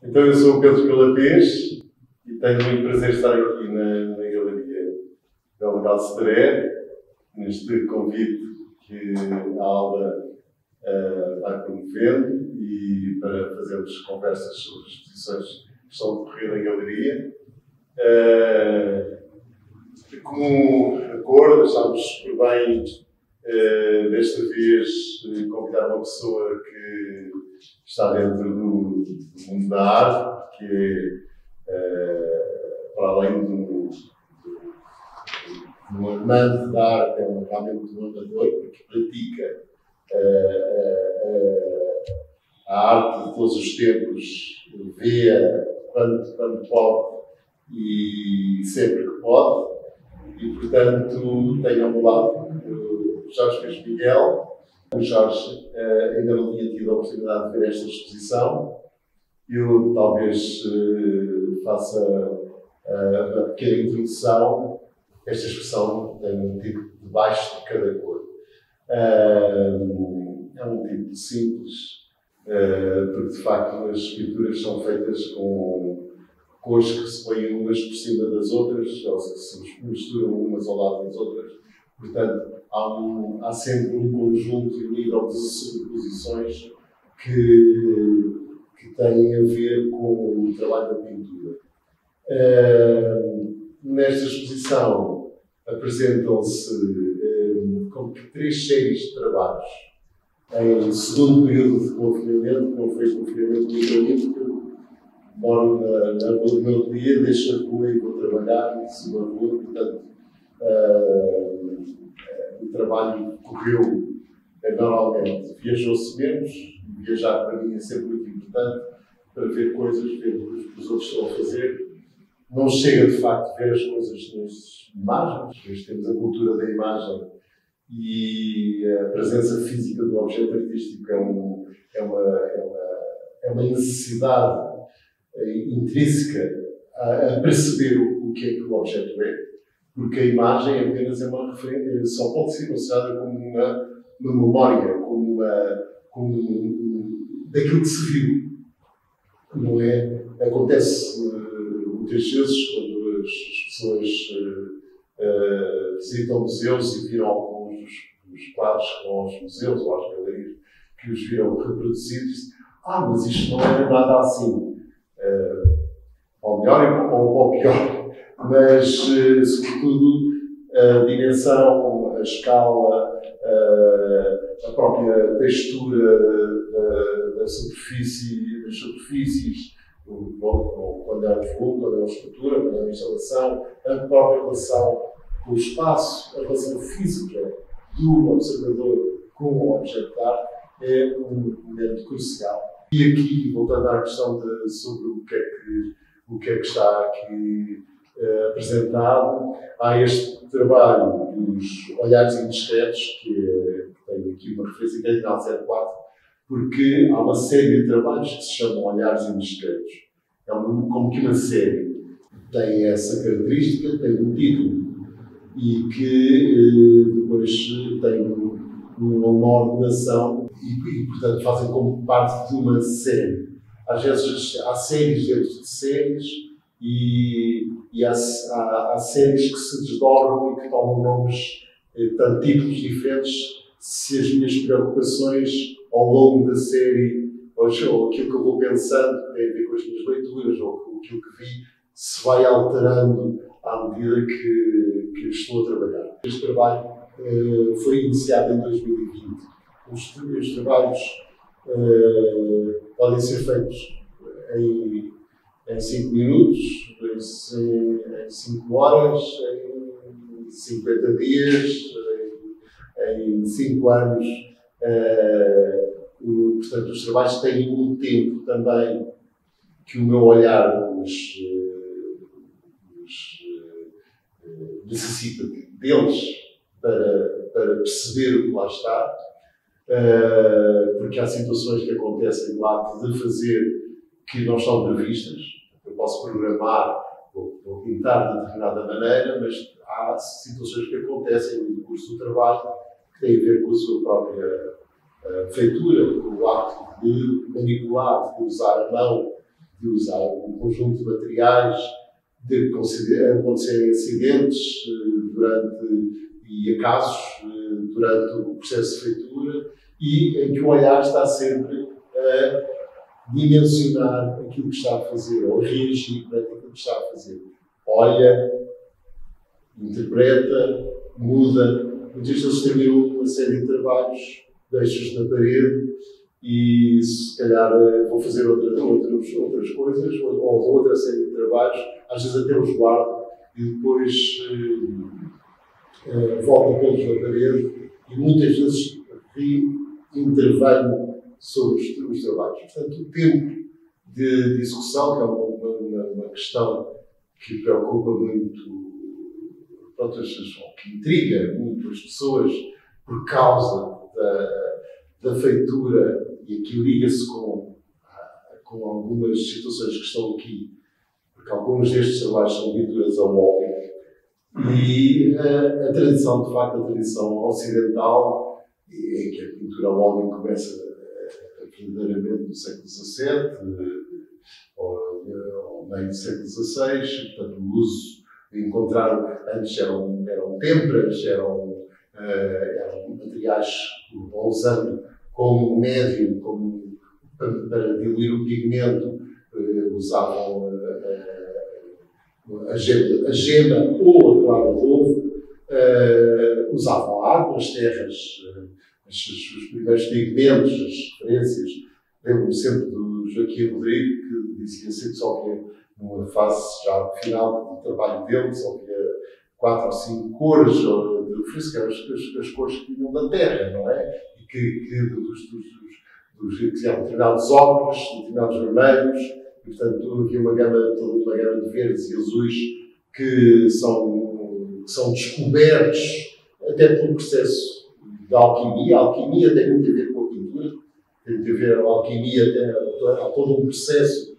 Então, eu sou o Pedro Calapês e tenho muito prazer em estar aqui na Galeria Bellegal Cedaré, neste convite que a Alda vai promovendo e para fazermos conversas sobre as exposições que estão a decorrer na Galeria. Como acordo, achámos por bem, desta vez, convidar uma pessoa que está dentro do mundo da arte, que é, para além de um amante da arte, é realmente um amador, porque pratica a arte de todos os tempos, vê-a quando pode e sempre que pode. E, portanto, tenho ao meu lado o Jorge Pires Miguel. O Jorge ainda não tinha tido a oportunidade de ver esta exposição. Eu talvez faça uma pequena introdução. Esta expressão tem um tipo debaixo de cada cor. É um tipo simples, porque de facto as pinturas são feitas com cores que se põem umas por cima das outras, ou que se misturam umas ao lado das outras. Portanto, há sempre um conjunto e um nível de sobreposições que têm a ver com o trabalho da pintura. Nesta exposição apresentam-se como que 3 séries de trabalhos em segundo período de confinamento, que não foi confinamento literalmente, porque eu moro na rua do meu dia, deixo a rua e vou trabalhar em cima da rua, portanto o trabalho correu normalmente. Viajou-se menos, viajar para mim é sempre muito importante, para ver coisas, ver o que os outros estão a fazer. Não chega de facto ver as coisas nas imagens, nós temos a cultura da imagem e a presença física do objeto artístico é uma necessidade intrínseca a perceber o que é que o objeto é, porque a imagem apenas é uma referência, só pode ser considerada como uma memória, como daquilo que se viu. Não é? Acontece muitas vezes quando as pessoas visitam museus e viram alguns dos quadros que vão aos museus ou às galerias que os viram reproduzidos, mas isto não era nada assim. Ou melhor ou pior, mas sobretudo a dimensão, a escala, a própria textura das superfícies, quando é um volume, quando é uma escultura, quando é uma instalação, a própria relação com o espaço, a relação física do observador com o objeto de arte é um momento crucial. E aqui, voltando à questão sobre o que é que está aqui apresentado, há este trabalho dos olhares indiscretos, que tem aqui uma referência que é de 04, porque há uma série de trabalhos que se chamam olhares indiscretos. É como que uma série tem essa característica, tem um título e que depois tem uma ordenação e, portanto, fazem como parte de uma série. Às vezes há séries dentro de séries e há séries que se desdobram e que tomam nomes, tanto títulos diferentes, se as minhas preocupações ao longo da série, ou aquilo que eu vou pensando, que tem a ver com as minhas leituras, ou aquilo que vi, se vai alterando à medida que estou a trabalhar. Este trabalho foi iniciado em 2020. Os trabalhos podem ser feitos em 5 minutos, em 5 horas, em 50 dias, em 5 anos. Portanto, os trabalhos têm um tempo também que o meu olhar necessita deles para perceber o que lá está, porque há situações que acontecem no ato de fazer que não estão previstas. Eu posso programar ou pintar de determinada maneira, mas há situações que acontecem no curso do trabalho que têm a ver com a sua própria feitura, com o ato de manipular, de usar a mão, de usar um conjunto de materiais, de acontecerem acidentes e acasos durante o processo de feitura, e em que o olhar está sempre a dimensionar aquilo que está a fazer, ou a reagir para aquilo que está a fazer. Olha, interpreta, muda. Muitas vezes terminam uma série de trabalhos, deixo-os na parede e se calhar vou fazer outras coisas, ou outra série de trabalhos, às vezes até os guardo e depois volto a pô-los na parede e muitas vezes intervenho sobre os trabalhos. Portanto, o tempo de execução, que é uma questão que preocupa muito, que intriga muito as pessoas por causa da feitura, e aqui liga-se com algumas situações que estão aqui, porque alguns destes trabalhos são pinturas a óleo, e a tradição, de facto, a tradição ocidental, é que a pintura a óleo começa verdadeiramente no século XVII, ou meio do século XVI, portanto, o uso antes eram têmperas, eram materiais usando como médio, para diluir o pigmento, usavam a gema ou a clara de ovo, usavam água, as terras, os primeiros pigmentos, as referências. Lembro-me sempre do Joaquim Rodrigo, que dizia sempre que só havia, numa fase já final do trabalho dele, só havia 4 ou 5 cores de referência, que eram as cores que vinham da terra, não é? E que eram determinados ocres, determinados vermelhos, e portanto havia toda uma gama de verdes e azuis que são descobertos até pelo processo da alquimia. A alquimia tem muito a ver com a pintura, tem muito a ver com a alquimia, há todo um processo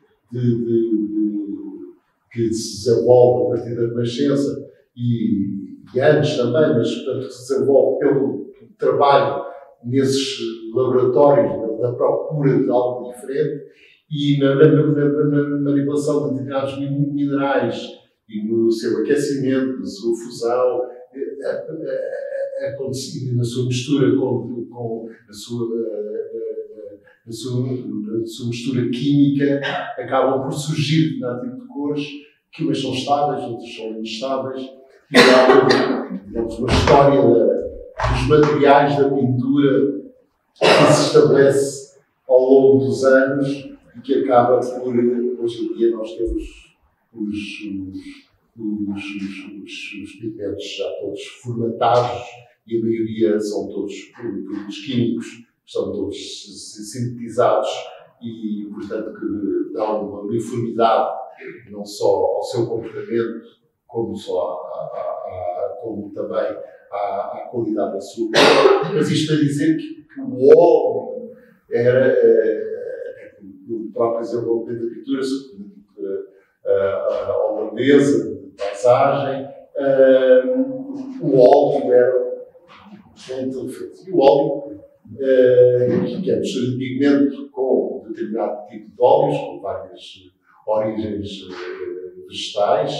que se desenvolve a partir da Renascença e antes também, mas portanto, que se desenvolve pelo trabalho nesses laboratórios da procura de algo diferente e na manipulação de determinados minerais e no seu aquecimento, na sua fusão, na sua mistura com a sua mistura química, acabam por surgir determinado tipo de cores, que umas são estáveis, outras são instáveis, e há, digamos, uma história dos materiais da pintura que se estabelece ao longo dos anos e que acaba por, hoje em dia, nós temos os pigmentos já todos formatados e a maioria são todos produtos químicos, são todos sintetizados e, portanto, que dão uma uniformidade não só ao seu comportamento, como também à qualidade da sua cor. Mas isto a dizer que o óleo era o próprio desenvolvimento da pintura, sobretudo da pintura holandesa, de paisagem. O óleo era muito diferente. E o óleo, que é mistura de pigmento com determinado tipo de óleos, com várias origens vegetais,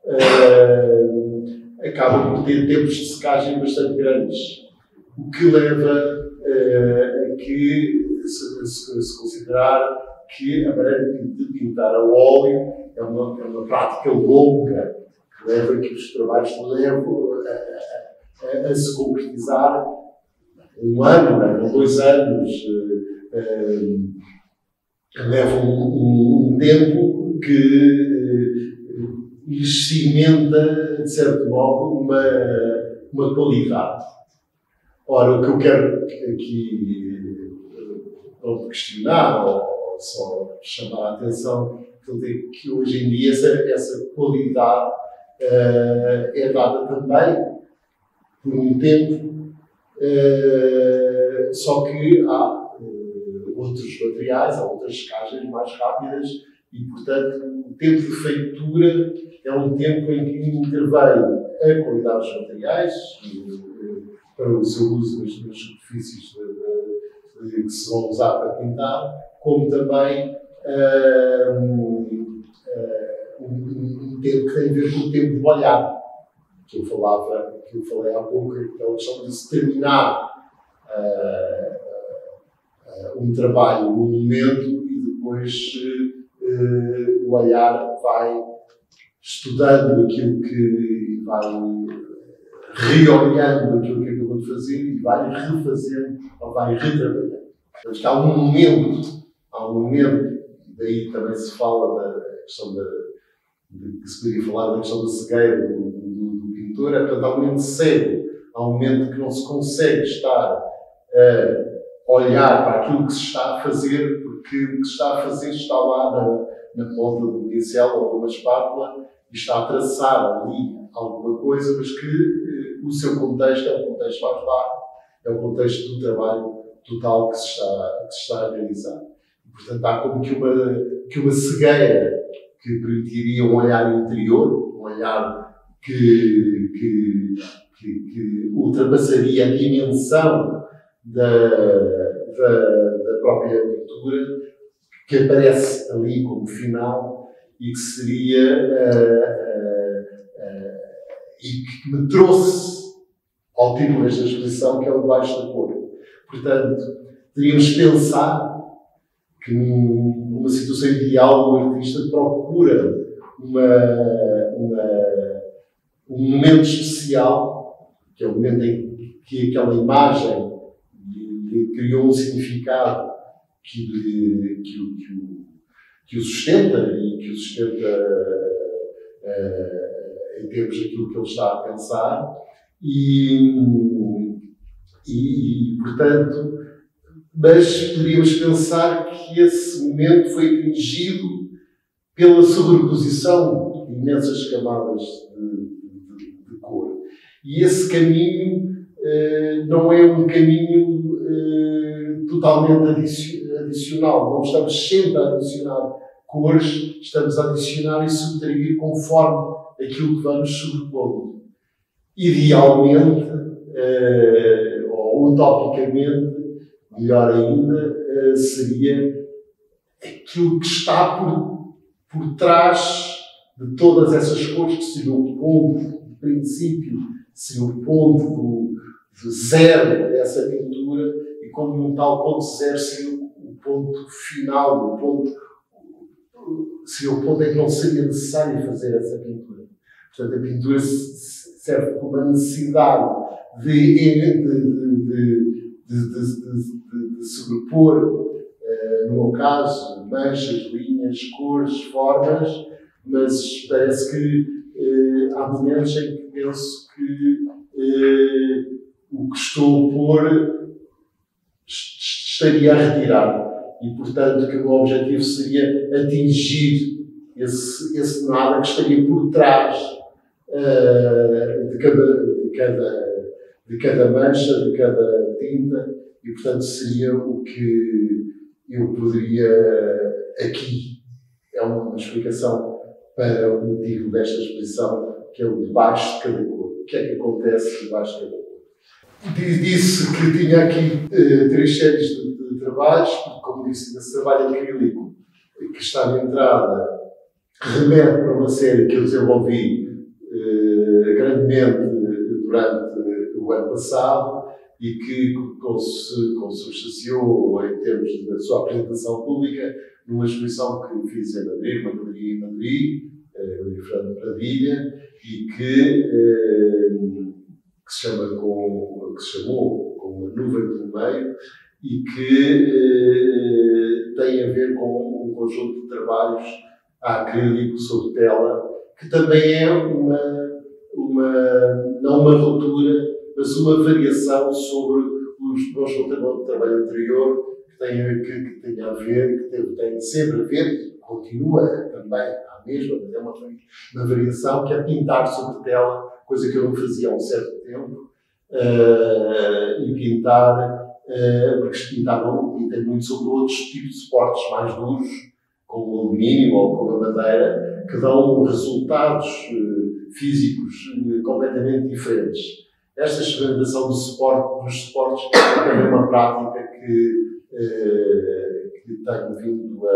acaba por ter tempos de secagem bastante grandes, o que leva a que se considerar que a maneira de pintar a óleo é uma prática longa, que leva a que os trabalhos levam a se concretizar 1 ano, 2 anos, levam um tempo que lhes cimenta, de certo modo, uma qualidade. Ora, o que eu quero aqui questionar, ou só chamar a atenção, é que hoje em dia essa qualidade é dada também por um tempo, só que há outros materiais, há outras secagens mais rápidas e, portanto, o tempo de feitura é um tempo em que intervém a qualidade dos materiais para o seu uso nas superfícies que se vão usar para pintar, como também um tempo que tem a ver com o tempo de olhar, que eu falei há pouco, aquela questão de se terminar um trabalho num momento e depois o olhar vai estudando aquilo que vai reolhando aquilo que acabou de fazer e vai refazendo ou vai retrabalhando. Mas há um momento, daí também se fala da questão que se poderia falar da questão da cegueira do pintor, portanto, há um momento cego, há um momento que não se consegue estar a olhar para aquilo que se está a fazer, porque o que se está a fazer está lá na ponta do pincel ou de uma espátula e está a traçar ali alguma coisa, mas que o seu contexto é um contexto mais largo, é um contexto do trabalho total que se está a realizar. E, portanto, há como que uma cegueira que permitiria um olhar interior, um olhar que ultrapassaria a dimensão da própria pintura, que aparece ali como final e que seria e que me trouxe ao título desta exposição, que é o Debaixo da Cor. Portanto, teríamos que pensar que numa situação ideal o artista procura um momento especial, que é o momento em que aquela imagem lhe criou um significado que o sustenta e que o sustenta em termos daquilo que ele está a pensar e portanto, mas poderíamos pensar que esse momento foi atingido pela sobreposição de imensas camadas de cor. E esse caminho não é um caminho totalmente adicional. Não estamos sempre a adicionar cores, estamos a adicionar e subtrair conforme aquilo que vamos sobrepondo. Idealmente, ou utopicamente, melhor ainda, seria aquilo que está por trás de todas essas cores, que seria o ponto de princípio, seria o ponto de zero dessa pintura, e como um tal ponto zero seria o ponto final, seria o ponto em que não seria necessário fazer essa pintura. Portanto, a pintura serve como uma necessidade de sobrepor, no meu caso, manchas, linhas, cores, formas, mas parece que há momentos em que penso que o que estou a pôr estaria a retirar. E, portanto, que o meu objetivo seria atingir esse nada que estaria por trás de cada mancha, de cada tinta, e, portanto, seria o que eu poderia aqui. É uma explicação para o motivo desta exposição, que é o debaixo de cada cor. O que é que acontece debaixo de cada cor? Disse que tinha aqui 3 séries de trabalhos, porque, como disse, esse trabalho acrílico que está de entrada remete para uma série que eu desenvolvi grandemente durante o ano passado e que consubstanciou em termos da sua apresentação pública numa exposição que fiz em Madrid, uma galeria em Madrid, Fernando Pradilha, e que se chamou Com uma Nuvem pelo Meio, e que tem a ver com um conjunto de trabalhos a acrílico sobre tela, que também é não uma ruptura, mas uma variação sobre os meus trabalho anterior, que tem a ver, que tem sempre a ver, e continua também a mesma, mas é uma variação, que é pintar sobre tela, coisa que eu não fazia há um certo tempo, e pintar, porque se pintei muito sobre outros tipos de suportes mais duros, como o alumínio ou como a madeira, que dão resultados físicos completamente diferentes. Esta experimentação dos suportes é também uma prática que tenho vindo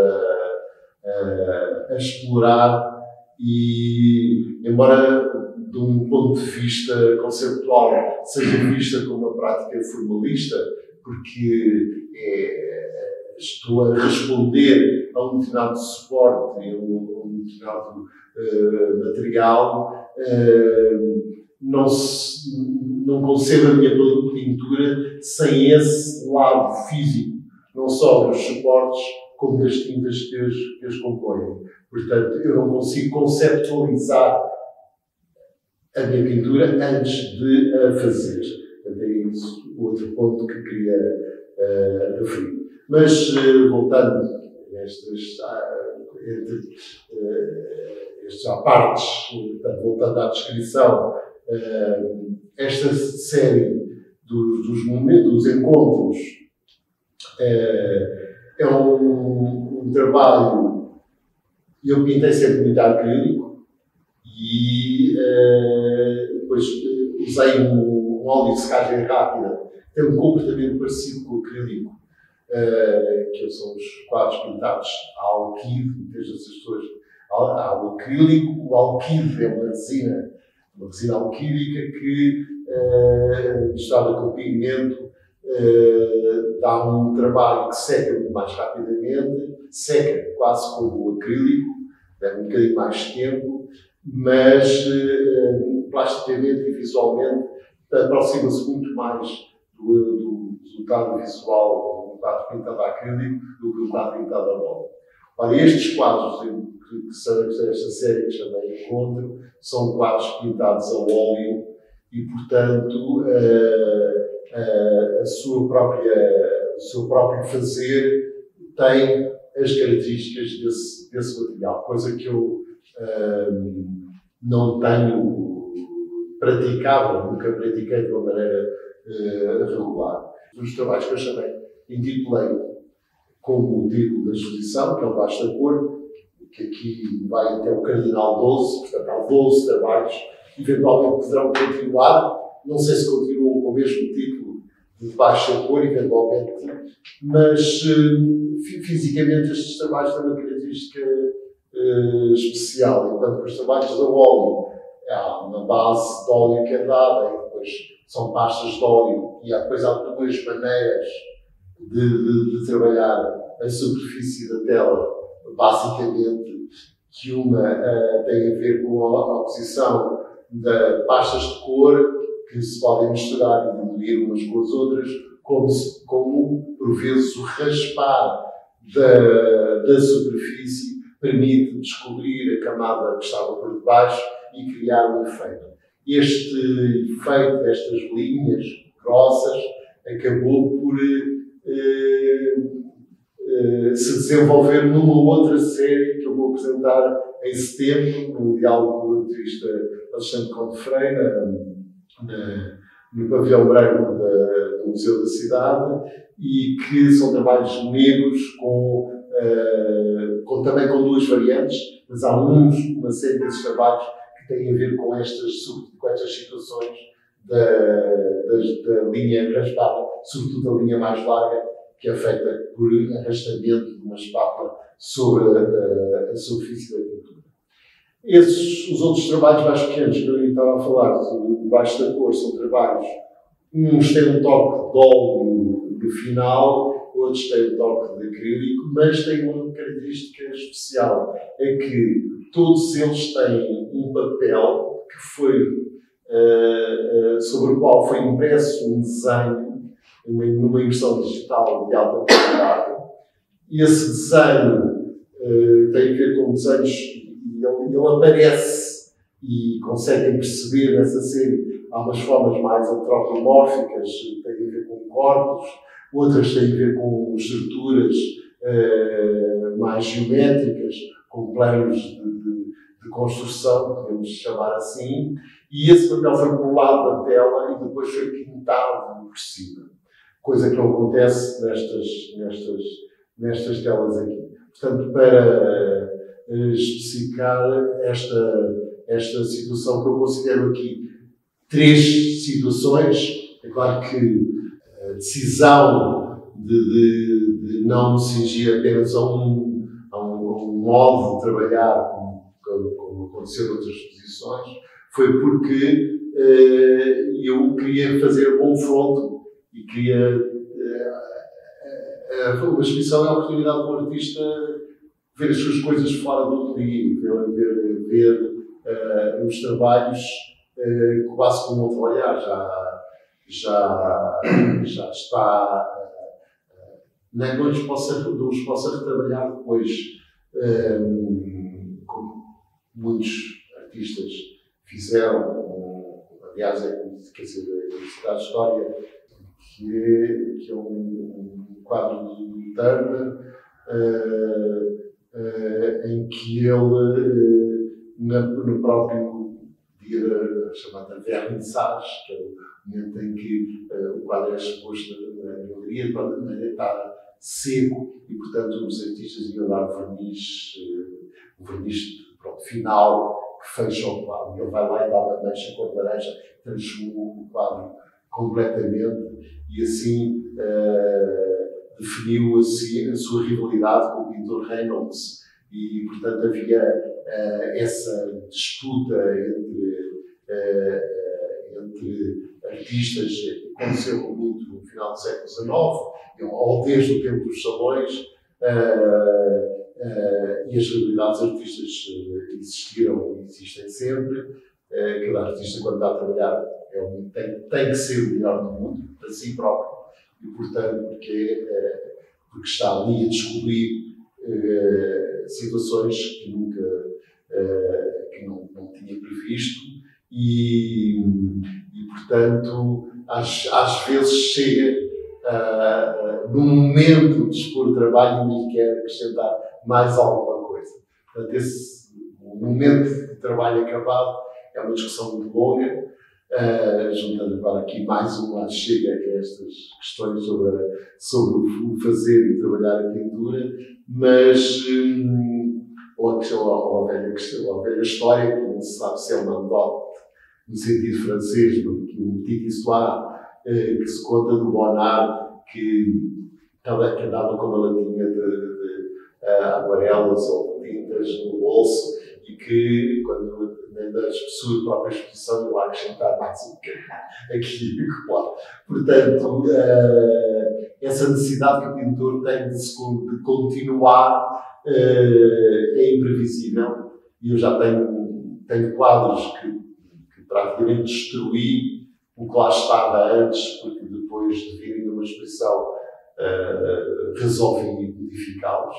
a explorar e, embora de um ponto de vista conceptual seja vista como uma prática formalista, porque estou a responder a um determinado suporte, a um determinado material, não concebo a minha pintura sem esse lado físico, não só dos suportes, como das tintas que as compõem. Portanto, eu não consigo conceptualizar a minha pintura antes de a fazer. Portanto, é isso o outro ponto que queria referir. Mas, voltando a estas partes, portanto, voltando à descrição, esta série dos momentos, dos encontros, é um trabalho. Eu pintei sempre muito acrílico e depois usei um óleo de secagem rápida, tem um comportamento parecido com o acrílico, que são os quadros pintados a alquide, muitas das pessoas. Há o acrílico, o alquide é uma resina alquídica que, misturada com pigmento, dá um trabalho que seca muito mais rapidamente, seca quase como o acrílico, leva um bocadinho mais tempo, mas plasticamente e visualmente aproxima-se muito mais do resultado visual de um quadro pintado a acrílico do que um quadro pintado a óleo. Olha, estes quadros que são esta série que chamei Encontro são quadros pintados a óleo e, portanto, o seu próprio fazer tem as características desse material, coisa que eu não tenho praticado, nunca pratiquei de uma maneira regular. Os trabalhos que eu chamei, intitulei como o título da exposição, que é o Baixo da Cor, que aqui vai até o Cardinal 12, portanto há 12 trabalhos, eventualmente poderão continuar, não sei se continuam com o mesmo título de Baixa Cor, eventualmente, mas fisicamente estes trabalhos têm uma característica especial, enquanto que os trabalhos a óleo, há uma base de óleo que é dada, e depois são pastas de óleo, e depois há duas maneiras de trabalhar a superfície da tela, basicamente, que uma tem a ver com a oposição de pastas de cor que se podem misturar e diluir umas com as outras, como por vezes o raspar da superfície permite descobrir a camada que estava por debaixo e criar um efeito. Este efeito destas linhas grossas acabou por se desenvolver numa outra série que eu vou apresentar em setembro, no diálogo com o atriz Alexandre Conde Freire, no pavilhão branco do Museu da Cidade, e que são trabalhos negros também com duas variantes, mas há uma série desses trabalhos que têm a ver com estas situações da linha raspada, sobretudo a linha mais larga, que é feita por arrastamento de uma espátula sobre a superfície da pintura. Os outros trabalhos mais pequenos que eu estava a falar, do Baixo da Cor, são trabalhos, uns têm um toque de óleo no final, outros têm um toque de acrílico, mas têm uma característica especial, é que todos eles têm um papel que foi, sobre o qual foi impresso um desenho, numa impressão digital de alta qualidade. E esse desenho tem a ver com desenhos, ele aparece e conseguem perceber nessa série. Há umas formas mais antropomórficas, têm a ver com corpos, outras têm a ver com estruturas mais geométricas, com planos de construção, podemos chamar assim, e esse papel foi por lado da tela e depois foi pintado por cima. Coisa que não acontece nestas telas aqui. Portanto, para especificar esta situação que eu considero aqui três situações, é claro que a decisão de não me cingir apenas a um modo de trabalhar, como aconteceu noutras exposições, foi porque eu queria fazer confronto e queria. Uma exposição é a oportunidade de um artista ver as suas coisas fora do ateliê, ver os trabalhos quase com um outro olhar. Já está. Não os possa retrabalhar depois, como muitos artistas fizeram. Aliás, quer dizer, a Universidade de História, que é um quadro do Turner, em que ele, no próprio dia da chamada vernissage, que é o momento em que o quadro é exposto na galeria, de maneira está seco e, portanto, os artistas iam dar um verniz final que fecha o quadro. E ele vai lá e dá uma mancha cor de laranja, transformou o quadro completamente e assim definiu a sua rivalidade com o pintor Reynolds. E, portanto, havia essa disputa entre artistas que aconteceu muito no final do século XIX, ou desde o tempo dos salões, e as rivalidades artistas existiram e existem sempre. Cada artista, quando está a trabalhar, tem que ser o melhor do mundo, para si próprio, e, portanto, porque está ali a descobrir situações que não tinha previsto e, portanto, às vezes chega no momento de expor o trabalho e me quer acrescentar mais alguma coisa. Portanto, esse momento de trabalho acabado é uma discussão muito longa, juntando agora aqui mais uma chega a estas questões sobre o fazer e trabalhar a pintura, mas ou a velha história, que não se sabe se é uma anedota no sentido francês, do Petit Histoire, que se conta do Bonnard, que andava com uma latinha de aguarelas ou tintas no bolso e que, quando na sua própria exposição, eu lá acrescentar mais um bocadinho aqui e lá. Portanto, essa necessidade que o pintor tem de continuar é imprevisível. E eu já tenho quadros que praticamente destruí o que lá estava antes, porque depois de virem numa exposição resolvi modificá-los.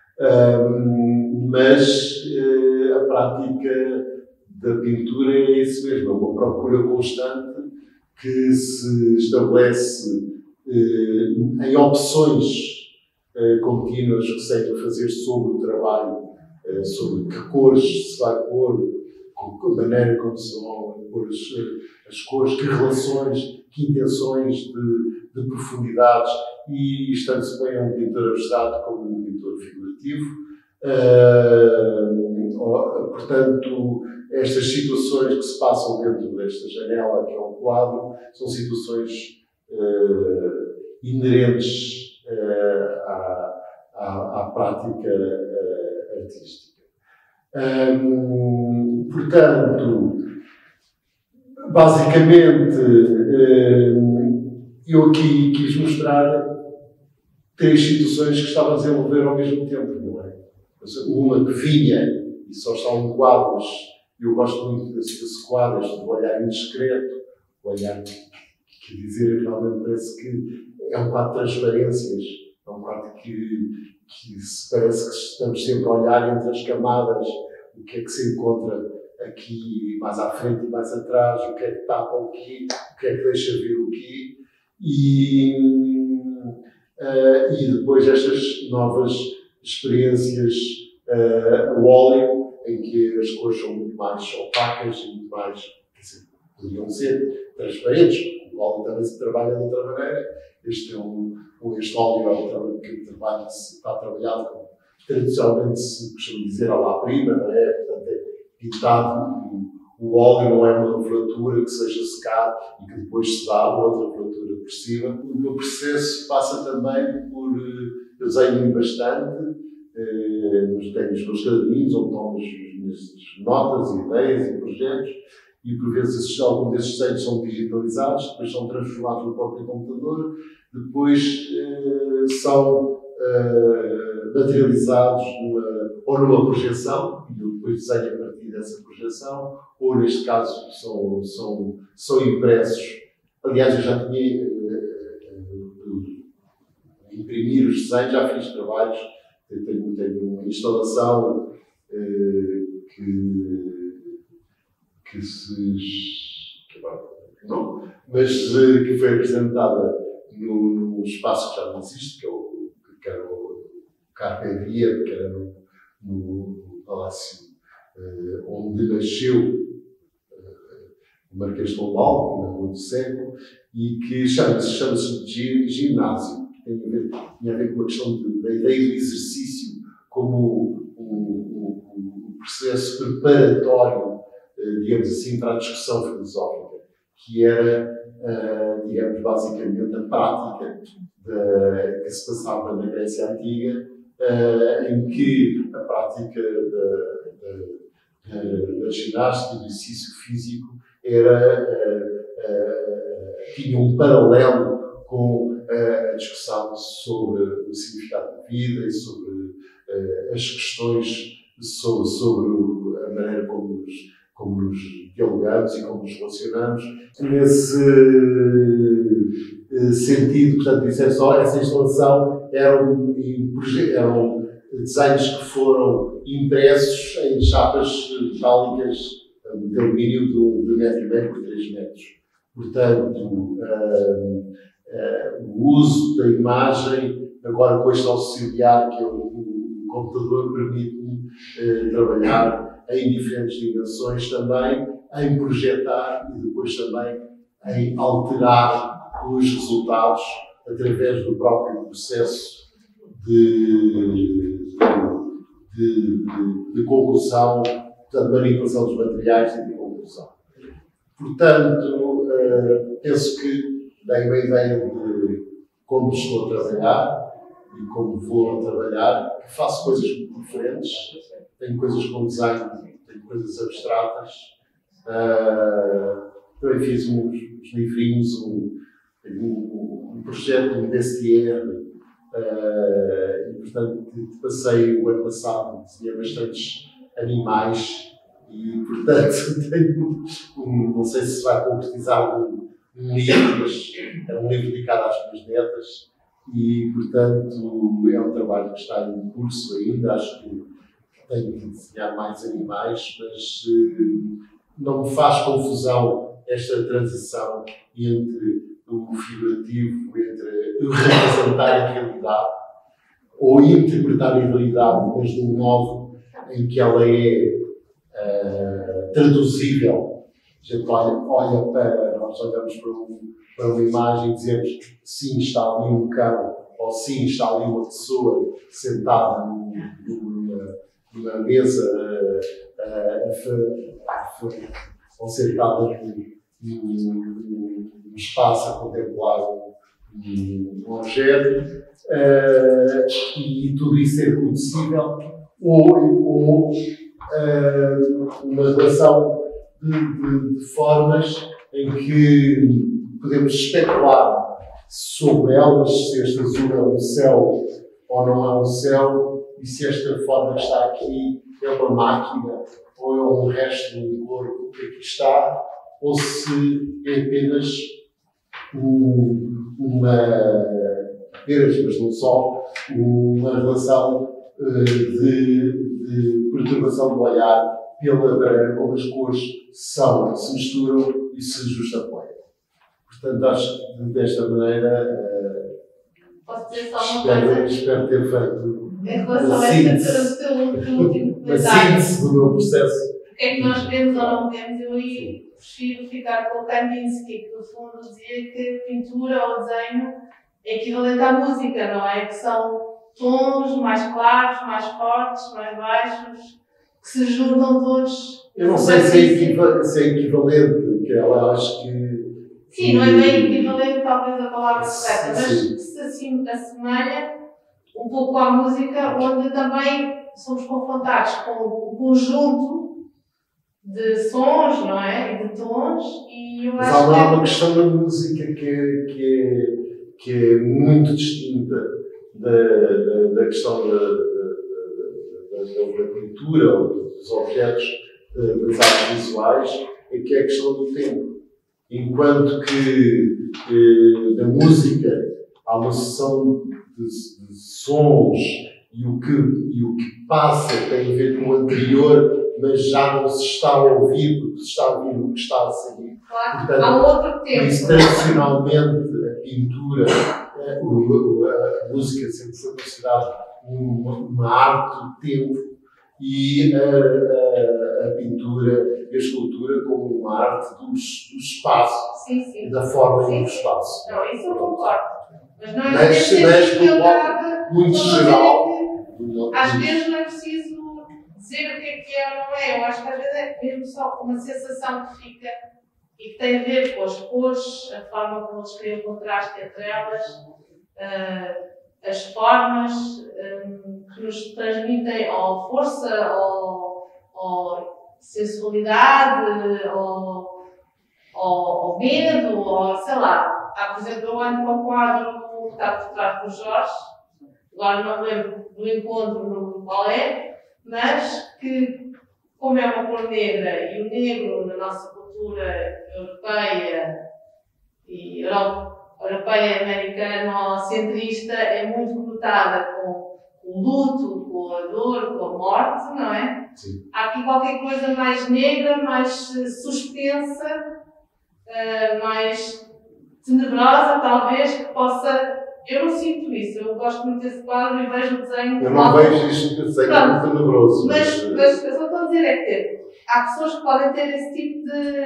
Mas a prática da pintura é isso mesmo, é uma procura constante que se estabelece em opções contínuas que se tem a fazer sobre o trabalho, sobre que cores se vai pôr, a maneira como se vão pôr as cores, que relações, que intenções de profundidades, e estando-se bem a um pintor abstrato como um pintor figurativo. Portanto, estas situações que se passam dentro desta janela, que é um quadro, são situações inerentes à prática artística. Portanto, basicamente, eu aqui quis mostrar 3 situações que estava a desenvolver ao mesmo tempo, não é? Uma que vinha e só estavam quadros. Eu gosto muito desse quadro, do olhar indiscreto, o olhar que quer dizer, realmente parece que é um quadro de transparências, é um quadro que parece que estamos sempre a olhar entre as camadas, o que é que se encontra aqui mais à frente e mais atrás, o que é que tapa o quê, o que é que deixa ver o quê, e depois estas novas experiências o óleo, em que as cores são muito mais opacas e muito mais, quer dizer, poderiam ser transparentes, porque o óleo também se trabalha de outra maneira. Este óleo é um trabalho que está trabalhado como tradicionalmente se costuma dizer à la prima, não é? Portanto, é pintado o óleo não é uma levedura que seja secado e que depois se dá outra levedura por cima. O meu processo passa também por... eu desenho bastante, tenho os meus caderninhos onde tomo as minhas notas, ideias e projetos, e por vezes alguns desses desenhos são digitalizados, depois são transformados no próprio computador, depois são materializados ou numa projeção, e eu depois desenho a partir dessa projeção, ou neste caso são impressos. Aliás, eu já tinha imprimir os desenhos, já fiz trabalhos, tenho uma instalação que foi apresentada num espaço que já não existe, que era o Carpe Via, que era no Palácio onde nasceu o Marquês de Pombal, na Rua do Século, e que chama-se ginásio. Tinha a ver com uma questão da ideia do exercício como o processo preparatório, digamos assim, para a discussão filosófica, que era, digamos, basicamente a prática que se passava na Grécia Antiga, em que a prática da ginástica, do exercício físico, tinha um paralelo com a discussão sobre o significado da vida e sobre as questões sobre a maneira como nos dialogamos e como nos relacionamos. Nesse sentido, portanto, essa instalação eram desenhos que foram impressos em chapas metálicas de alumínio de 1,5 m por 3 metros. Portanto, o uso da imagem, agora com este auxiliar que é o computador, permite-me trabalhar em diferentes dimensões também, em projetar e depois também em alterar os resultados através do próprio processo de conclusão, da manipulação dos materiais e de conclusão. Portanto, penso que dei uma ideia de como estou a trabalhar e como vou trabalhar, que faço coisas muito diferentes, tenho coisas com design, tenho coisas abstratas, também fiz uns livrinhos, um projeto de Messier, e portanto passei o ano passado, desenhei bastantes animais e portanto tenho não sei se vai concretizar um livro, mas é um livro dedicado às minhas netas e portanto é um trabalho que está em curso ainda, acho que tenho que desenhar mais animais, mas não me faz confusão esta transição entre o figurativo, entre representar a realidade ou interpretar a realidade, mas de um modo em que ela é traduzível. A gente nós olhamos para uma imagem e dizemos sim, está ali um cão, ou sim, está ali uma pessoa sentada numa mesa ou sentada num espaço a contemplar um objeto, e tudo isso é reconhecível, ou uma relação de formas em que podemos especular sobre elas, se este azul é um céu ou não é um céu, e se esta forma que está aqui é uma máquina ou é um resto de um corpo que aqui está, ou se é apenas mas não só, uma relação de perturbação do olhar pela maneira como as cores se misturam e se justapoiam. Portanto, acho que desta maneira posso dizer só uma coisa? Espero ter feito em relação a esta último uma síntese do meu processo. O que é que nós vemos ou não vemos? Eu aí prefiro ficar com o Kandinsky, que no fundo dizia que pintura ou desenho é equivalente à música, não é? Que são tons mais claros, mais fortes, mais baixos, que se juntam todos. Eu não sei se é equivalente, que ela acho que. Sim, não é bem equivalente, talvez, a palavra correta, mas sim. que se assim assemelha um pouco à música, onde também somos confrontados com um conjunto de sons, não é? E de tons, e eu Mas acho há uma questão da música que é muito distinta da questão da pintura ou dos objetos, das artes visuais, é que é a questão do tempo. Enquanto que na música há uma sucessão de sons e o que passa tem a ver com o anterior, mas já não se está a ouvir, porque se está a ouvir o que está a sair. Claro, portanto, há um outro tempo. Isso, tradicionalmente, a pintura, a música sempre foi considerada uma arte do tempo e a pintura e a escultura como uma arte do espaço. Sim, sim. E da forma sim, e do espaço. Não, isso eu concordo. Mas não é Mas muito geral. Às vezes não é preciso dizer o que é ou não é. Eu acho que às vezes é mesmo só uma sensação que fica e que tem a ver com as cores, a forma como eles criam contraste entre elas, as formas que nos transmitem ou força, ou sensualidade, ou medo, ou sei lá. Há, por exemplo, eu olho para o quadro que está por trás do Jorge, agora não me lembro do encontro no balé, mas que, como é uma cor negra e o negro na nossa cultura europeia e europeia, americana, centrista, é muito conotada com o luto, com a dor, com a morte, não é? Sim. Há aqui qualquer coisa mais negra, mais suspensa, mais tenebrosa, talvez, que possa. Eu não sinto isso, eu gosto muito desse quadro e vejo o desenho. Eu não vejo isto que desenho como tenebroso. Mas eu só estou a dizer é que há pessoas que podem ter esse tipo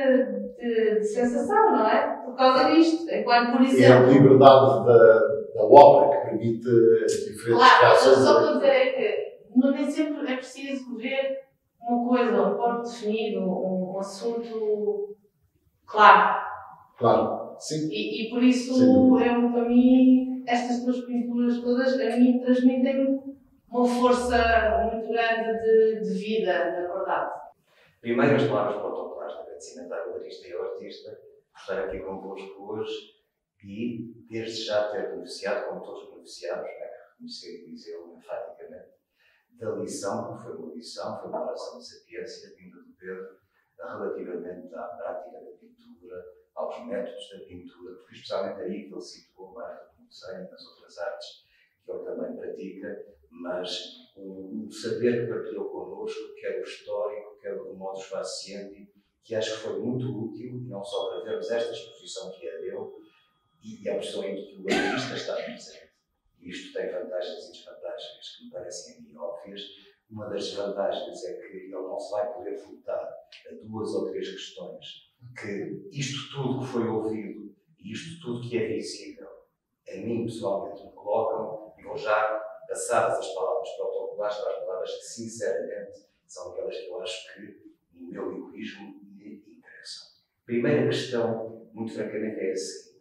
de sensação, não é? Por causa disto. Enquanto, por exemplo. E a liberdade da obra que permite diferentes reações. Só estou a dizer é que nem sempre é preciso ver uma coisa, um ponto definido, um assunto claro. Claro, sim. E por isso, para mim, estas duas pinturas todas, a mim, transmitem uma força muito grande de vida, na verdade. Primeiro, as palavras protocolares de agradecimento à galerista e ao artista por estar aqui convosco hoje e, desde já, ter beneficiado, como todos beneficiados, reconhecer e dizê-lo enfaticamente, da lição, que foi uma lição, foi uma oração de sapiência vinda do Pedro relativamente à prática da pintura, aos métodos da pintura, porque especialmente aí que ele situou mais do que no desenho, nas outras artes que ele também pratica, mas o saber que partilhou connosco, quer o histórico, quer o modus faciendi, que acho que foi muito útil, não só para vermos esta exposição que é dele, e a posição em que o artista está presente. E isto tem vantagens e desvantagens que me parecem a mim óbvias. Uma das desvantagens é que ele não se vai poder furtar a duas ou três questões, que isto tudo que foi ouvido e isto tudo que é visível, a mim pessoalmente me colocam, e vou já passadas as palavras protocolares para as palavras que sinceramente são aquelas que eu acho que no meu egoísmo me interessam. Primeira questão, muito francamente, é a seguinte.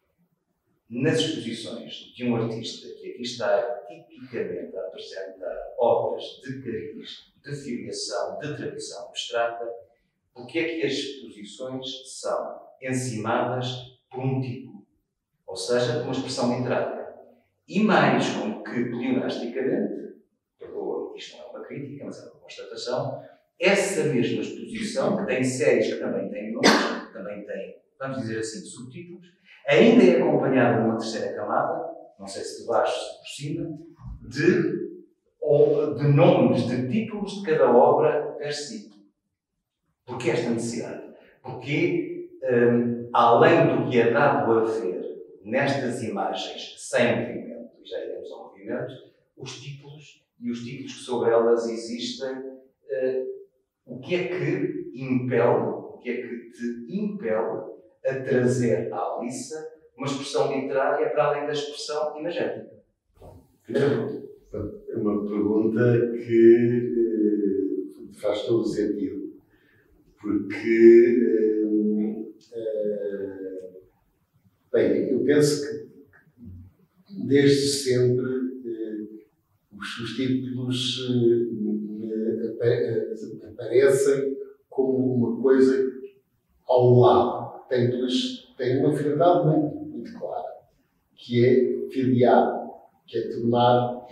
Nas exposições de um artista que aqui está tipicamente a apresentar obras de cariz, de filiação, de tradição abstrata, porque é que as exposições são encimadas por um tipo, ou seja, por uma expressão literária. E mais como que, pleonasticamente, perdoa, isto não é uma crítica, mas é uma constatação, essa mesma exposição, que tem séries que também têm nomes, que também têm, vamos dizer assim, subtítulos, ainda é acompanhada de uma terceira camada, não sei se de baixo ou por cima, de nomes, de títulos de cada obra per si. Porquê esta necessidade? Porque, além do que é dado a ver nestas imagens sem movimento, e já iremos ao movimento, os títulos e os títulos que sobre elas existem, o que é que te impele a trazer à Alissa uma expressão literária para além da expressão imagética? É uma pergunta que faz todo o sentido, porque, bem, eu penso que desde sempre os títulos aparecem como uma coisa ao lado. Tem uma finalidade muito clara, que é filiar, que é tornar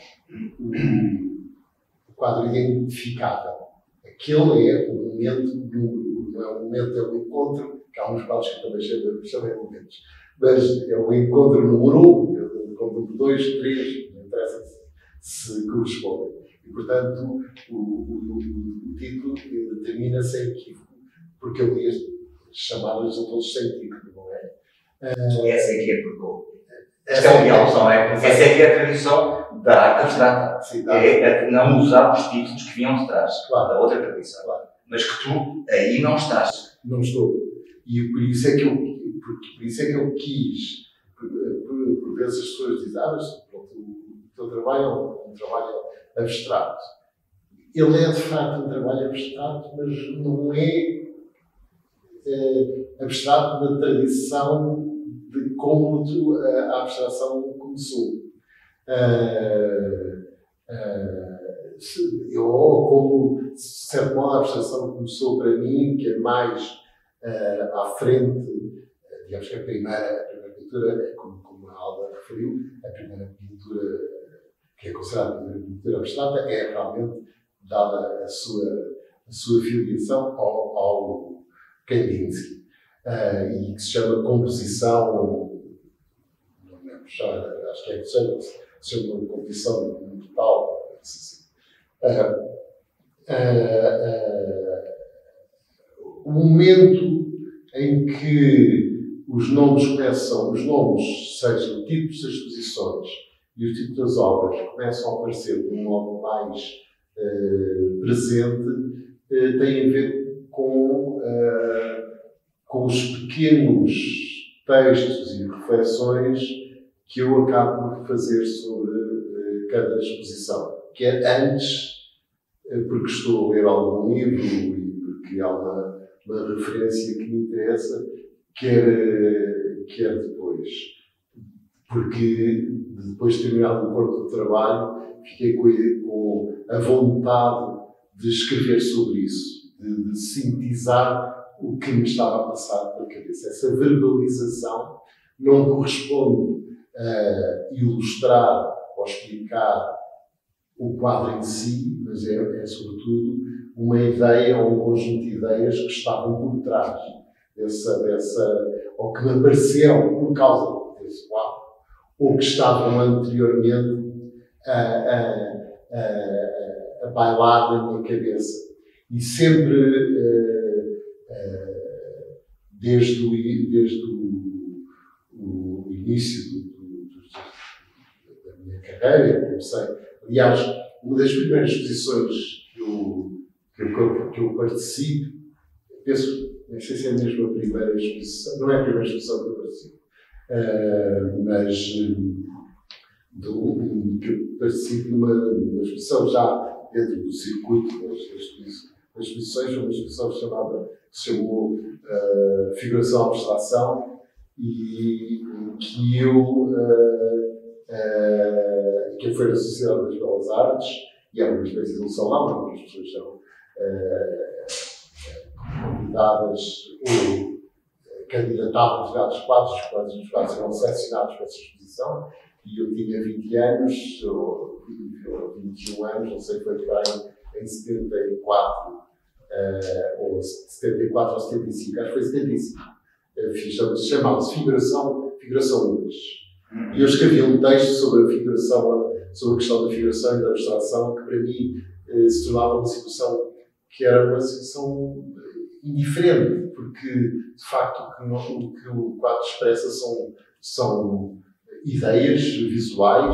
o quadro identificável. Aquele é o momento do grupo, não é o momento, é o encontro, que há uns quadros que também chamam momentos, mas é o encontro número 1, é o encontro número 2, 3, não interessa se correspondem. E, portanto, o título determina-se em equívoco, porque eu ia chamá-los a todos sem título, não é? Essa é que é porque esta é uma opção, é? Essa é que é a tradição da arte abstrata. Sim, é não usar os títulos que vinham de trás, claro, da outra tradição. Claro. Mas que tu aí não estás. Não estou. E por isso é que eu quis, por vezes as pessoas dizem, mas pronto, o teu trabalho é um trabalho abstrato. Ele é de facto um trabalho abstrato, mas não é abstrato na tradição de como a abstração começou. Como, de certo modo, a abstração começou para mim, que é mais à frente, digamos que a primeira pintura, como a Alba referiu, a primeira pintura que é considerada a primeira pintura abstrata é realmente dada a sua filiação ao Kandinsky, e que se chama composição, não lembro já, acho que é que se chama composição mental. O momento em que os nomes, sejam títulos das exposições e os títulos das obras, começam a aparecer de um modo mais presente, tem a ver com os pequenos textos e reflexões que eu acabo por fazer sobre cada exposição. Quer antes, porque estou a ler algum livro e porque há uma referência que me interessa, quer depois. Porque depois de terminar o corpo do trabalho, fiquei com a vontade de escrever sobre isso, de sintetizar o que me estava a passar pela cabeça. Essa verbalização não corresponde a ilustrar ou explicar o quadro em si, mas é sobretudo uma ideia ou um conjunto de ideias que estavam por trás ou que me apareceram por causa desse quadro, ou que estavam anteriormente a bailar na minha cabeça. E sempre, desde o início da minha carreira, eu comecei. Aliás, uma das primeiras exposições que eu participo, penso, não sei se é mesmo a primeira exposição, não é a primeira exposição que eu participo, mas que eu participo numa exposição já dentro do circuito das exposições, uma exposição que se chamou Figuração à Abstração, e que que foi na Sociedade das Belas Artes, e é uma espécie de ilusão lá, onde as pessoas são convidadas ou candidatavam a determinados quadros, os quadros eram selecionados para essa exposição, e eu tinha 20 anos, ou 21 anos, não sei, foi bem, em 74, ou 74 ou 75, acho que foi 75, chamava-se Figuração 2. E eu escrevi um texto sobre a figuração, sobre a questão da figuração e da abstração, que para mim se tornava uma situação que era uma situação indiferente, porque de facto o que o quadro expressa são ideias visuais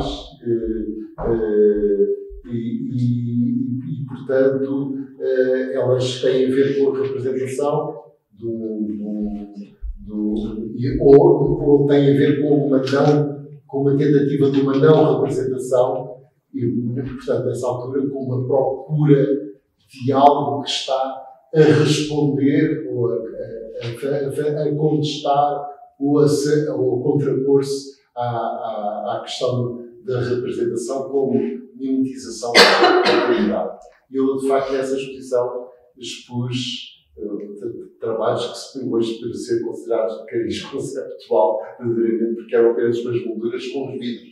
e portanto elas têm a ver com a representação ou têm a ver com uma tentativa de uma não representação e, portanto, nessa altura, com uma procura de algo que está a responder ou a contestar ou a contrapor-se à questão da representação como mimetização da realidade. E eu, de facto, nessa exposição expus trabalhos que se hoje podem ser considerados de cariz conceptual, verdadeiramente, porque eram apenas umas molduras com os vidros.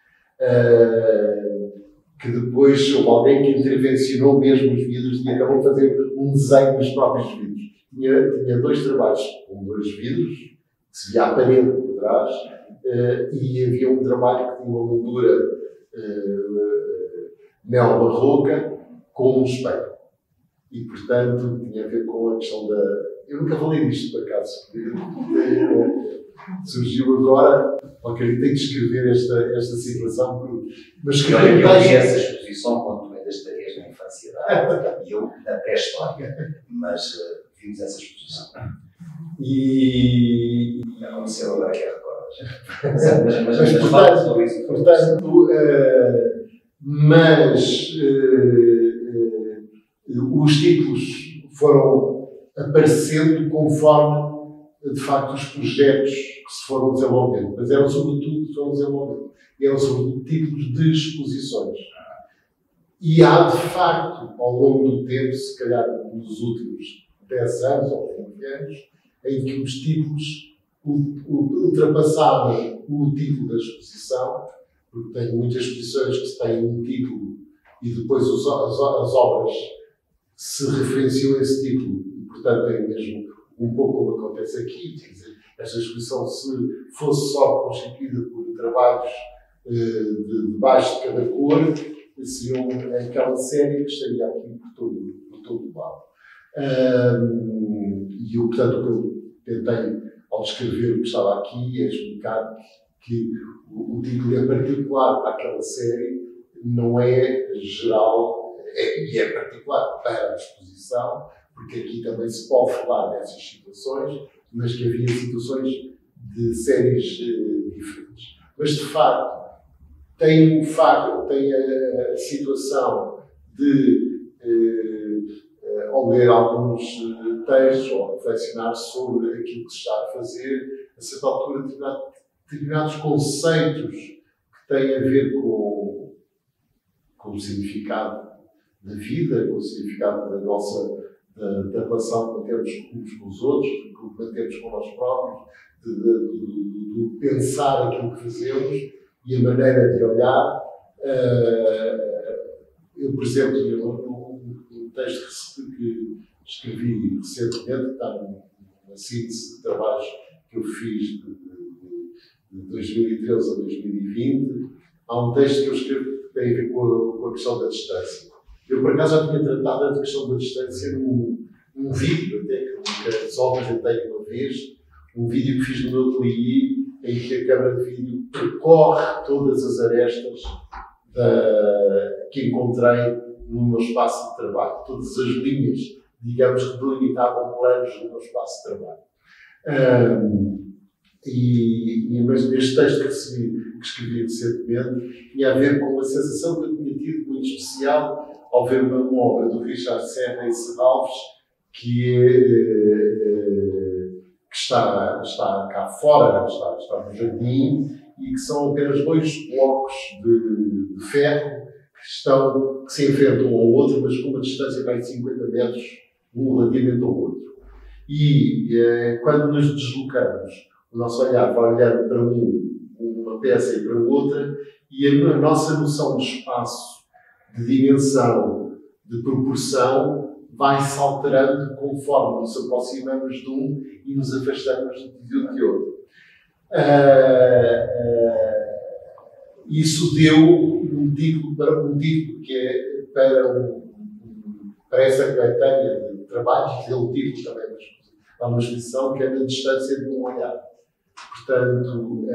Que depois houve alguém que intervencionou mesmo os vidros e acabou de fazer um desenho dos próprios vidros. Tinha 2 trabalhos com 2 vidros, que se via a parede por trás, e havia um trabalho que tinha uma moldura neobarroca com um espelho. E, portanto, tinha a ver com a questão da... Eu nunca falei disto, por acaso. Surgiu agora, ok, tenho que escrever esta situação. Mas eu vi essa exposição quando tu ainda estarias na infanciedade, e eu na pré-história, mas vimos essa exposição. E... Aconteceu agora que a recordas. Mas fala sobre isso. Portanto, os títulos foram aparecendo conforme, de facto, os projetos que se foram desenvolvendo. Mas eram, sobretudo, e eram, sobretudo, títulos de exposições. E há, de facto, ao longo do tempo, se calhar nos últimos 10 anos ou 20 anos, em que os títulos ultrapassaram o título da exposição, porque tem muitas exposições que têm um título e depois as obras se referenciam a esse título. E, portanto, é mesmo um pouco como acontece aqui. Quer dizer, esta exposição, se fosse só constituída por trabalhos debaixo de cada cor, seriam aquela série que estaria aqui por todo o lado. E, portanto, o que eu tentei, ao descrever o que estava aqui, é explicar que o título é particular para aquela série, não é geral, e é particular para a exposição, porque aqui também se pode falar dessas situações, mas que havia situações de séries diferentes. Mas, de facto, tem a situação de, ao ler alguns textos, ou reflexionar sobre aquilo que se está a fazer, a certa altura, determinados conceitos que têm a ver com o significado da vida, com o significado da nossa da relação que temos uns com os outros, que temos com nós próprios, de pensar aquilo que fazemos e a maneira de olhar. Eu, por exemplo, um texto que escrevi recentemente, que está na síntese de trabalhos que eu fiz de 2013 a 2020, há um texto que eu escrevo que tem a ver com a questão da distância. Eu, por acaso, já tinha tratado da questão da distância num vídeo, até que só apresentei uma vez, um vídeo que fiz no meu ateliê, em que a câmara de vídeo percorre todas as arestas que encontrei no meu espaço de trabalho, todas as linhas, digamos, que delimitavam planos no meu espaço de trabalho. Mas este texto que escrevi recentemente tinha a ver com uma sensação que eu tinha tido muito especial ao ver uma obra do Richard Serra em Serralves, que está cá fora, está no jardim, e que são apenas 2 blocos de ferro que se enfrentam um ao outro, mas com uma distância de 50 metros, um relativamente ao outro. E quando nos deslocamos, o nosso olhar vai olhando para uma peça e para outra, e a nossa noção de espaço, de dimensão, de proporção, vai-se alterando conforme nos aproximamos de um e nos afastamos de outro. Isso deu um título que é para essa coletânea de trabalhos, que deu o título também a uma exposição, que é na distância de um olhar. Portanto,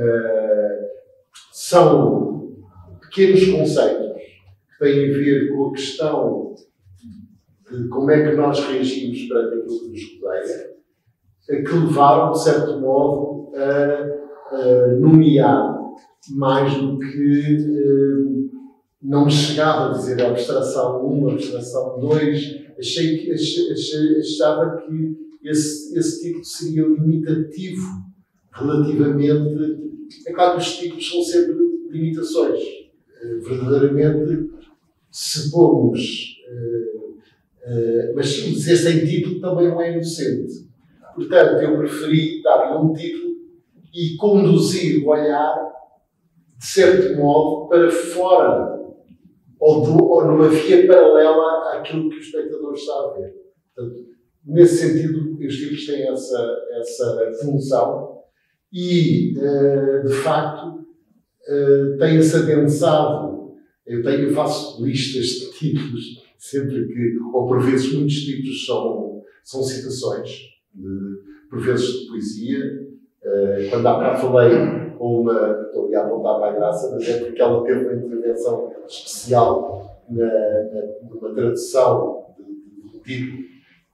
são pequenos conceitos que têm a ver com a questão de como é que nós reagimos perante aquilo que nos rodeia, que levaram, de certo modo, a nomear mais do que não me chegava a dizer a abstração 1, a abstração 2. Achava que esse título seria limitativo relativamente. É claro que os títulos são sempre limitações. Verdadeiramente, se pomos. Mas dizer sem título também não é inocente. Portanto, eu preferi dar-lhe um título e conduzir o olhar, de certo modo, para fora ou numa via paralela àquilo que o espectador está a ver. Portanto, nesse sentido, os títulos têm essa função e, de facto, tem-se adensado. Eu faço listas de títulos, sempre que, ou por vezes muitos títulos são citações, por vezes de poesia. Quando há bocado falei com uma, estou ali a apontar para a Graça, mas é porque ela teve uma intervenção especial numa tradução do título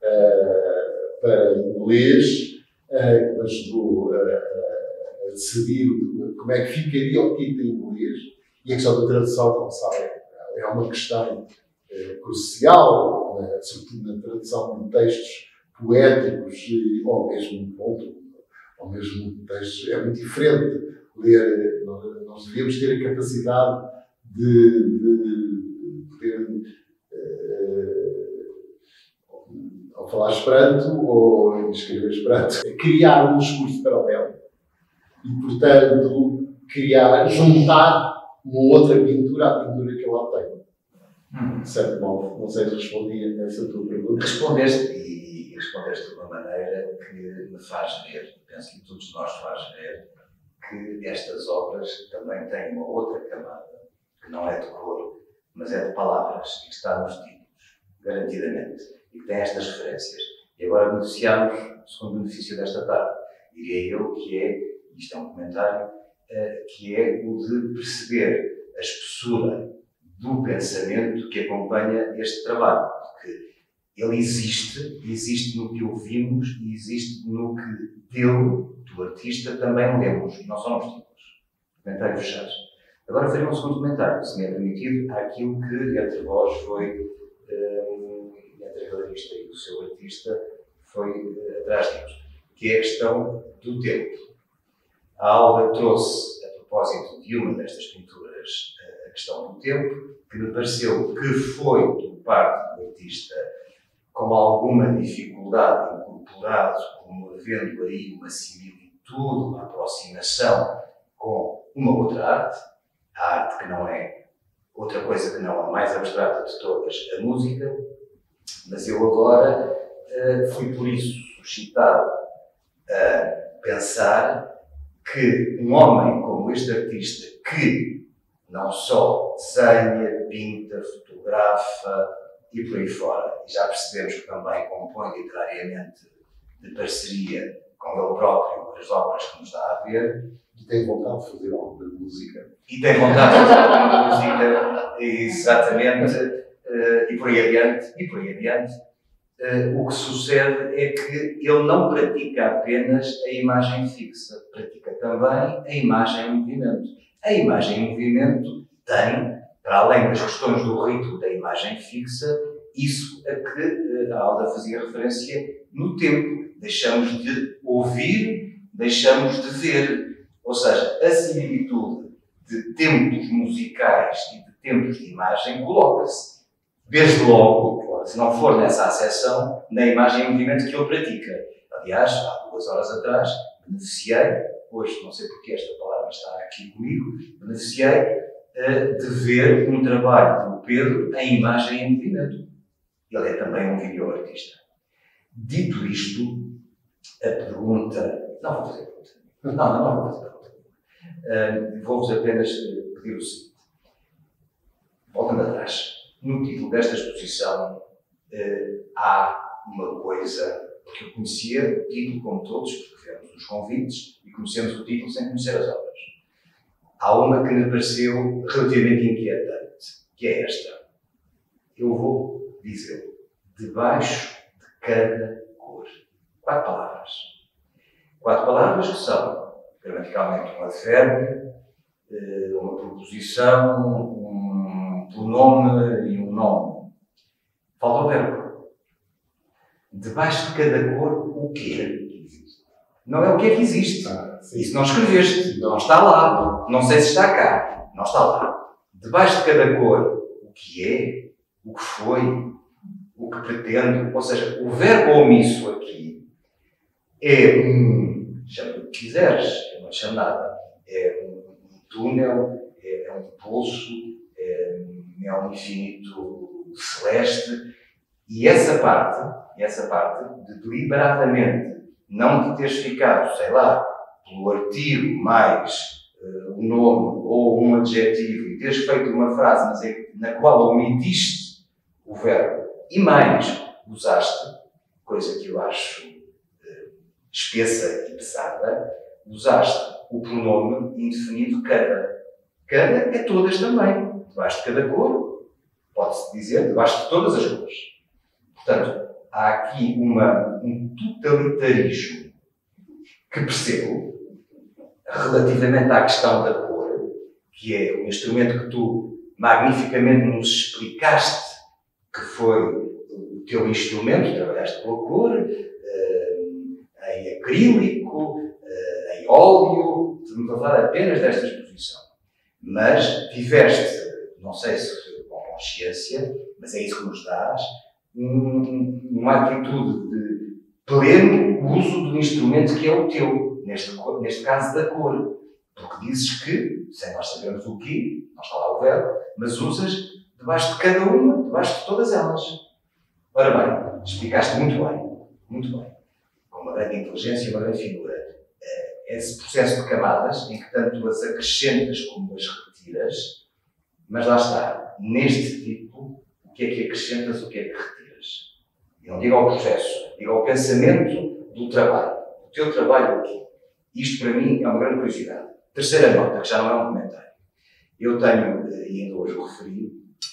para inglês, que me ajudou a decidir como é que ficaria o título em inglês. E a questão da tradução, como sabem, é uma questão crucial, sobretudo na tradução de textos poéticos ou mesmo textos. É muito diferente ler. Nós devíamos ter a capacidade de poder, ao falar Esperanto ou escrever Esperanto, criar um discurso paralelo e, portanto, juntar uma outra pintura à pintura que eu lá tenho. De certo modo, não sei se respondi a essa tua pergunta. Respondeste de uma maneira que me faz ver, penso que todos nós faz ver, que estas obras também têm uma outra camada, que não é de cor, mas é de palavras, e que está nos títulos, garantidamente, e que tem estas referências. E agora beneficiamos, segundo o benefício desta tarde, diria eu que é, isto é um comentário, que é o de perceber a espessura do pensamento que acompanha este trabalho. Porque ele existe no que ouvimos e existe no que dele, do artista, também lemos, não só nos títulos. Comentário fechado. Agora farei um segundo comentário, se me é permitido, àquilo que entre vós foi, entre a galerista e o seu artista, foi atrás disso, que é a questão do tempo. A Alba trouxe, a propósito de uma destas pinturas, a questão do tempo, que me pareceu que foi, por parte do artista, com alguma dificuldade incorporado, como havendo aí uma similitude, uma aproximação com uma outra arte, a arte que não é outra coisa que não a mais abstrata de todas, a música, mas eu agora fui por isso suscitado a pensar que um homem como este artista, que não só desenha, pinta, fotografa e por aí fora, e já percebemos que também compõe literariamente de parceria com ele próprio as obras que nos dá a ver. E tem vontade de fazer alguma música. E tem vontade de fazer alguma música, exatamente, e por aí adiante. O que sucede é que ele não pratica apenas a imagem fixa, pratica também a imagem em movimento. A imagem em movimento tem, para além das questões do ritmo da imagem fixa, isso a que a Alda fazia referência no tempo. Deixamos de ouvir, deixamos de ver. Ou seja, a similitude de tempos musicais e de tempos de imagem coloca-se, desde logo, se não for nessa acessão, na imagem em movimento que ele pratica. Aliás, há 2 horas atrás, beneficiei, hoje não sei porque esta palavra está aqui comigo, beneficiei de ver um trabalho do Pedro em imagem em movimento. Ele é também um videoartista. Dito isto, a pergunta... Não vou fazer pergunta. Não vou fazer pergunta. Vou-vos apenas pedir o seguinte. Voltando atrás. No título desta exposição há uma coisa, porque eu conhecia o título como todos, porque vemos os convites e conhecemos o título sem conhecer as obras. Há uma que me pareceu relativamente inquietante, que é esta. Eu vou dizer, debaixo de cada cor. 4 palavras. 4 palavras que são, gramaticalmente, um advérbio, uma proposição, pronome e um nome. Falta o verbo. Debaixo de cada cor, o quê? Não é o que é que existe. Isso não escreveste. Não está lá. Não sei se está cá. Não está lá. Debaixo de cada cor, o que é, o que foi, o que pretende. Ou seja, o verbo omisso aqui é chama o que quiseres, eu não te chamo nada. É um túnel, é um pulso, é um infinito celeste. E essa parte de deliberadamente não te teres ficado, sei lá, pelo artigo mais o nome ou um adjetivo e teres feito uma frase mas na qual omitiste o verbo e mais usaste, coisa que eu acho espessa e pesada, usaste o pronome indefinido cada. Cada é todas também. Debaixo de cada cor, pode-se dizer, debaixo de todas as cores. Portanto, há aqui um totalitarismo que percebo relativamente à questão da cor, que é um instrumento que tu magnificamente nos explicaste que foi o teu instrumento, trabalhaste com a cor, em acrílico, em óleo, estamos a falar apenas desta exposição. Mas tiveste, não sei se com consciência, mas é isso que nos dás, uma atitude de pleno uso do instrumento que é o teu, neste caso da cor. Porque dizes que, sem nós sabermos o quê, não está lá o verbo, mas usas debaixo de cada uma, debaixo de todas elas. Ora bem, explicaste muito bem, com uma grande inteligência e uma grande finura, esse processo de camadas, em que tanto as acrescentas como as retiras, mas lá está, neste tipo, o que é que acrescentas, o que é que retiras? E não digo ao processo, digo ao pensamento do trabalho, o teu trabalho aqui. Isto para mim é uma grande curiosidade. Terceira nota, que já não é um comentário. Eu tenho, e ainda hoje o referi,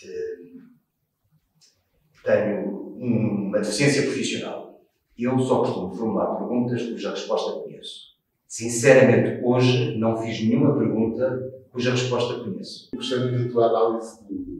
tenho uma deficiência profissional. Eu só costumo formular perguntas cuja resposta conheço. Sinceramente, hoje não fiz nenhuma pergunta cuja resposta conheço. Gostei muito da tua análise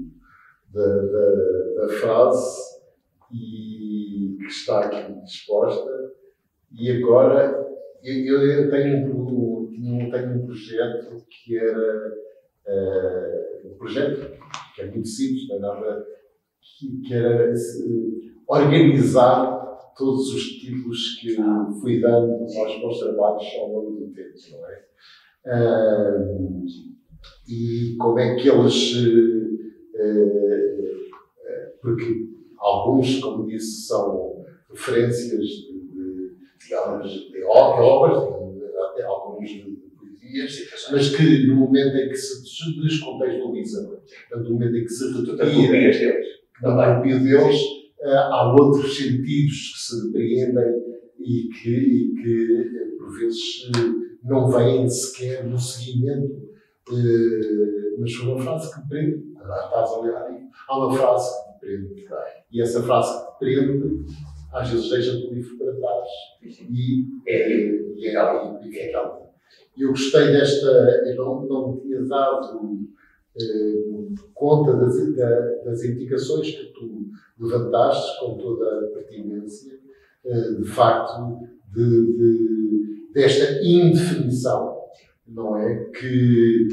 da frase e que está aqui disposta. E agora eu tenho um projeto que era um projeto que é muito simples, não é nada, que era organizar todos os títulos que fui dando aos meus trabalhos ao longo do tempo, não é? E como é que eles... porque alguns, como disse, são referências de obras, até alguns de poesias, mas que no momento em que se descontextualiza, portanto, no momento em que se retira da própria deles, há outros sentidos que se depreendem e que por vezes não vêm sequer no seguimento. Mas foi uma frase que prende. Agora estás a olhar aí. Há uma frase que prende. E essa frase que prende, às vezes deixa-te o livro para trás. E é aquela. Eu gostei desta. Eu não tinha dado conta das indicações que tu levantaste com toda a pertinência, de facto, desta indefinição, não é? Que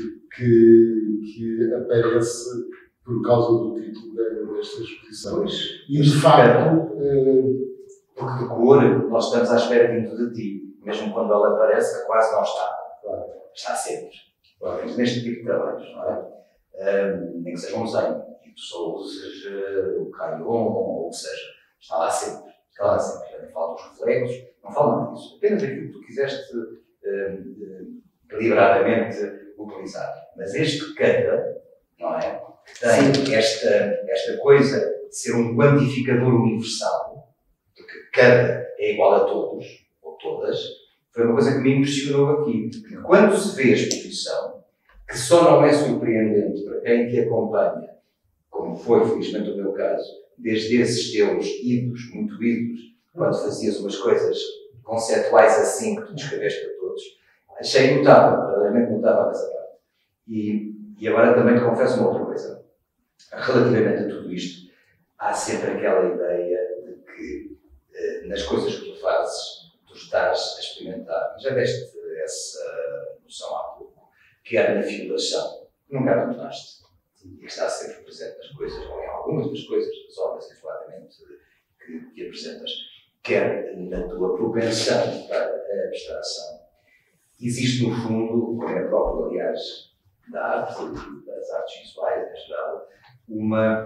aparece por causa do título desta exposição. E, de facto... porque de cor, nós estamos à espera vindo de ti, mesmo quando ela aparece, que quase não está. Claro. Está sempre. Claro. Neste tipo de trabalhos, não é? Nem que seja um desenho, e tu só uses o crayon ou o que seja. Está lá sempre. Está lá sempre. Já nem falo dos reflexos, não falo nada disso. Apenas aquilo que tu quiseste deliberadamente utilizar. Mas este cada, não é? Que tem esta coisa de ser um quantificador universal, porque cada é igual a todos, ou todas, foi uma coisa que me impressionou aqui. Porque quando se vê a exposição, que só não é surpreendente para quem te acompanha, como foi, felizmente, o meu caso, desde esses teus idos, muito idos, quando fazias umas coisas conceituais assim que tu descreveste para todos, achei notável, verdadeiramente notável essa parte. E agora também te confesso uma outra coisa. relativamente a tudo isto, há sempre aquela ideia de que nas coisas que tu fazes, tu estás a experimentar. Já deste essa noção há pouco, que era na figuração, que nunca abandonaste. E que está sempre presente nas coisas, ou em algumas das coisas, das obras, isoladamente, que apresentas, quer na tua propensão para a abstração. Existe, no fundo, como é próprio, aliás, da arte, das artes visuais em geral, uma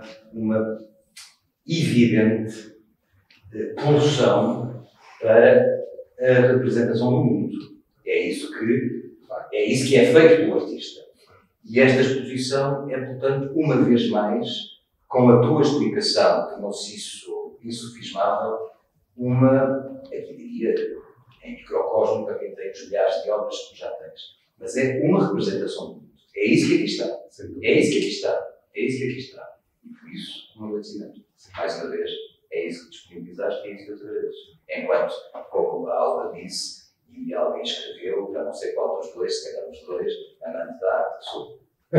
evidente pulsão para a representação do mundo. É isso que é feito pelo artista. E esta exposição é, portanto, uma vez mais, com a tua explicação, que não se hizo insufismável, aqui diria, em microcosmo, para quem tem os milhares de obras que tu já tens. Mas é uma representação do mundo. É isso que aqui está. É isso que aqui está. É isso que aqui está. E por isso, um agradecimento. Mais uma vez, é isso que disponibilizaste e é isso que eu te agradeço. Enquanto, como a Alba disse, e alguém escreveu, já não sei qual dos dois, se calhar os dois, amante da arte que sou.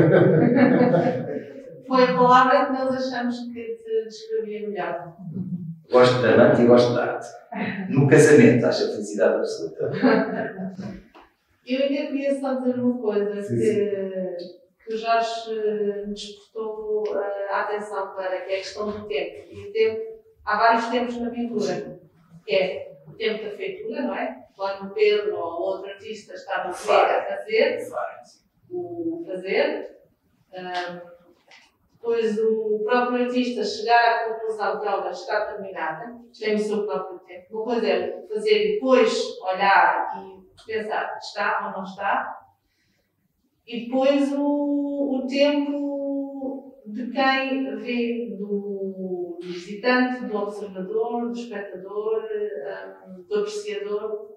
Foi a palavra que nós achamos que te descrevia melhor. Gosto de amante e gosto de arte. No casamento, acho a felicidade absoluta. Eu ainda queria só dizer uma coisa, que o Jorge me despertou a atenção para, que é a questão do tempo. E o tempo, há vários tempos na pintura, que é o tempo da feitura, não é? Quando o Pedro ou outro artista está no meio a fazer, depois o próprio artista chegar à conclusão que a obra está terminada, tem o seu próprio tempo. Uma coisa é fazer e depois olhar e pensar, está ou não está. E depois o tempo de quem vê, do visitante, do observador, do espectador, do apreciador.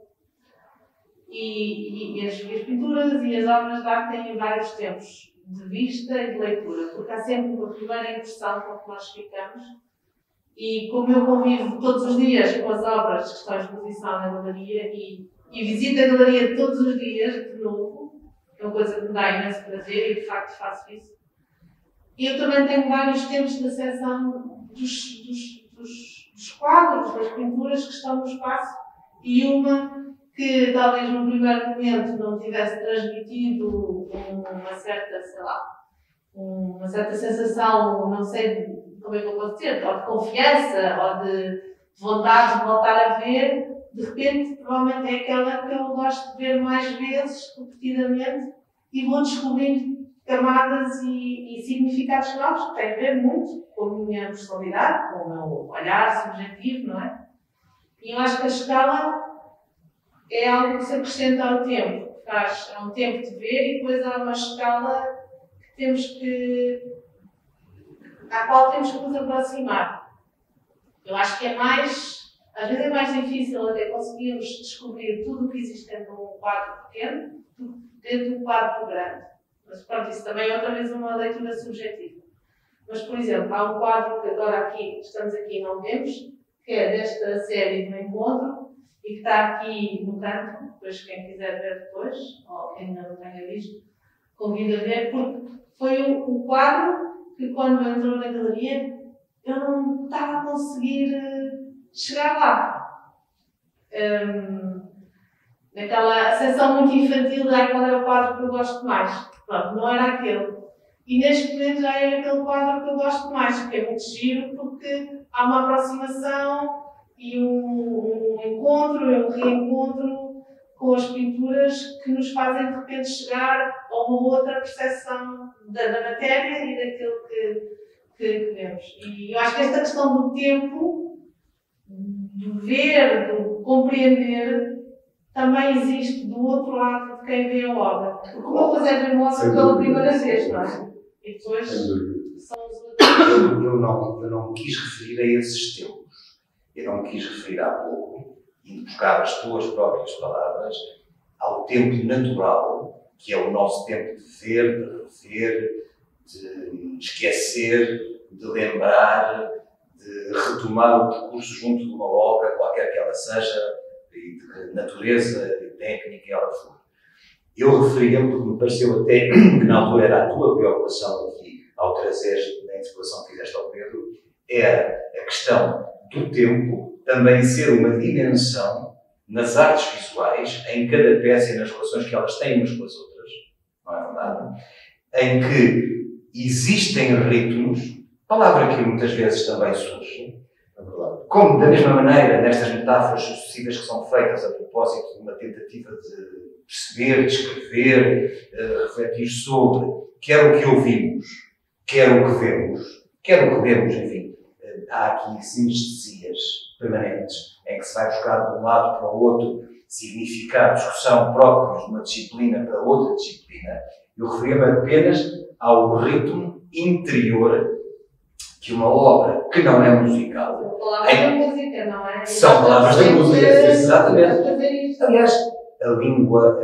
E as pinturas e as obras de arte têm vários tempos de vista e de leitura, porque há sempre uma primeira impressão com que nós ficamos. E como eu convivo todos os dias com as obras que estão em exposição na galeria e visito a galeria todos os dias, de novo, é uma coisa que me dá imenso prazer e de facto faço isso. E eu também tenho vários tempos de acessão dos quadros, das pinturas que estão no espaço, e uma que talvez no primeiro momento não tivesse transmitido uma certa, sei lá, uma certa sensação, não sei como é que eu posso dizer, ou de confiança, ou de vontade de voltar a ver, de repente provavelmente é aquela que eu gosto de ver mais vezes, repetidamente, e vou descobrindo camadas e significados novos que têm a ver muito com a minha personalidade, com o meu olhar subjetivo, não é? E eu acho que a escala é algo que se acrescenta ao tempo. Há um tempo de ver e depois há uma escala à qual temos que nos aproximar. Eu acho que às vezes é mais difícil até conseguirmos descobrir tudo o que existe dentro de um quadro pequeno do que dentro de um quadro grande. Mas pronto, isso também é outra vez uma leitura subjetiva. Mas, por exemplo, há um quadro que agora estamos aqui e não vemos, que é desta série do Encontro, e que está aqui no canto, depois quem quiser ver depois, ou quem ainda não tenha visto, convido a ver, porque foi o quadro que quando entrou na galeria eu não estava a conseguir chegar lá. Naquela sensação muito infantil de qual é o quadro que eu gosto mais. Pronto, não era aquele. E neste momento já é aquele quadro que eu gosto mais, que é muito giro, porque há uma aproximação e um encontro e um reencontro com as pinturas que nos fazem de repente chegar a uma outra percepção da matéria e daquilo que vemos. E eu acho que esta questão do tempo, do ver, do compreender, também existe do outro lado de quem vê a obra. Porque uma coisa é ver uma obra pela primeira vez, não é? E depois são os outros. Eu não me quis referir a esses tempos. Eu não me quis referir há pouco, e buscar as tuas próprias palavras, ao tempo natural, que é o nosso tempo de ver, de rever, de esquecer, de lembrar, de retomar o percurso junto de uma obra, qualquer que ela seja, de natureza, de técnica, ela for. Eu referia-me porque me pareceu até que na altura era a tua preocupação aqui, ao trazer na interpelação que fizeste ao Pedro, era a questão do tempo também ser uma dimensão nas artes visuais, em cada peça e nas relações que elas têm umas com as outras, não é verdade? Em que existem ritmos, palavra que muitas vezes também surge, como da mesma maneira nestas metáforas sucessivas que são feitas a propósito de uma tentativa de perceber, descrever, refletir sobre, quer o que ouvimos, quer o que vemos, enfim, há aqui sinestesias permanentes em que se vai buscar de um lado para o outro significados que são próprios de uma disciplina para outra disciplina. Eu referia-me apenas ao ritmo interior que uma obra que não é musical. Palavras da música, não é? São palavras da música, exatamente. Aliás, a língua,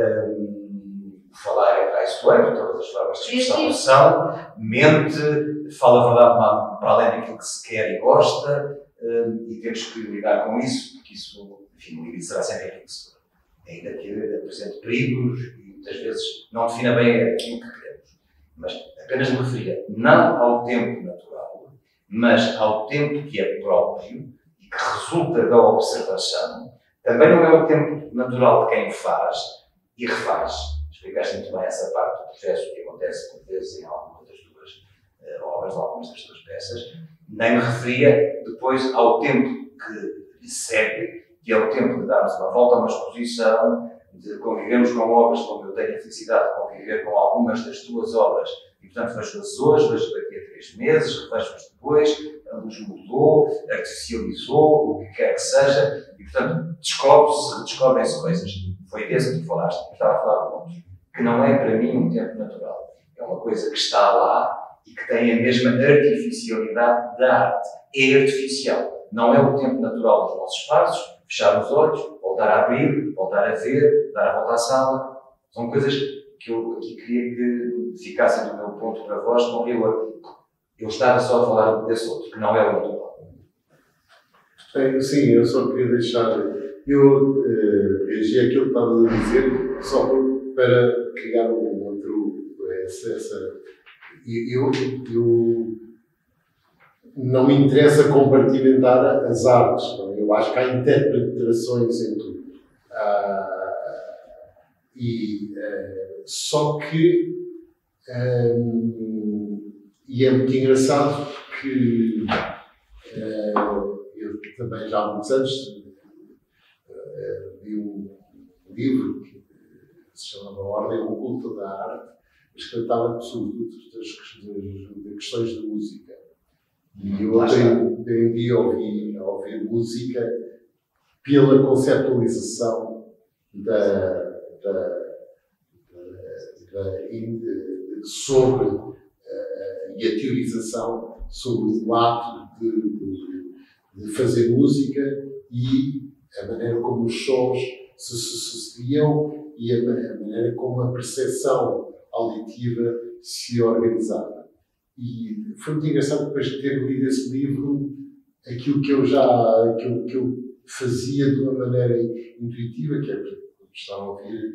falar é traiçoeiro, todas as formas de expressão são, mente, fala a verdade para além daquilo que se quer e gosta, e temos que lidar com isso, porque isso, enfim, o limite será sempre enriquecedor. Ainda que apresente perigos e muitas vezes não defina bem aquilo que queremos. Mas apenas me referia não ao tempo natural, mas ao tempo que é próprio e que resulta da observação. Também não é o tempo natural de quem faz e refaz. Explicaste muito bem essa parte do processo que acontece, por vezes, em algumas das tuas obras, em algumas das tuas peças. Nem me referia depois ao tempo que lhe segue, que é o tempo de darmos uma volta a uma exposição, de convivermos com obras, como eu tenho a felicidade de conviver com algumas das tuas obras, e portanto vejo-as hoje, vejo daqui a 3 meses, revejo-as depois, a luz mudou, artificializou, o que quer que seja, e portanto redescobrem-se coisas. Foi desse que tu falaste, eu estava a falar de outro, que não é para mim um tempo natural. É uma coisa que está lá e que tem a mesma artificialidade da arte. É artificial. Não é o tempo natural dos nossos espaços, fechar os olhos, voltar a abrir, voltar a ver, dar a volta à sala. São coisas que eu aqui queria que ficassem do meu ponto para vós, com rigor. Eu estava só a falar desse outro, que não é o natural. Sim, eu só queria deixar. Eu reagi àquilo que estava a dizer, só para criar um outro. Eu não me interessa compartimentar as artes, não? Eu acho que há interpretações em tudo. Só que e é muito engraçado que eu também já há muitos anos li um livro que se chamava Ordem Oculta da Arte, mas que tratava sobretudo das questões de música. E eu aprendi a ouvir música pela conceptualização sobre e a teorização sobre o ato de fazer música e a maneira como os sons se sucediam e a maneira como a percepção auditiva se organizava. E foi muito engraçado depois de ter lido esse livro, aquilo que eu fazia de uma maneira intuitiva, que é quando estava a ouvir.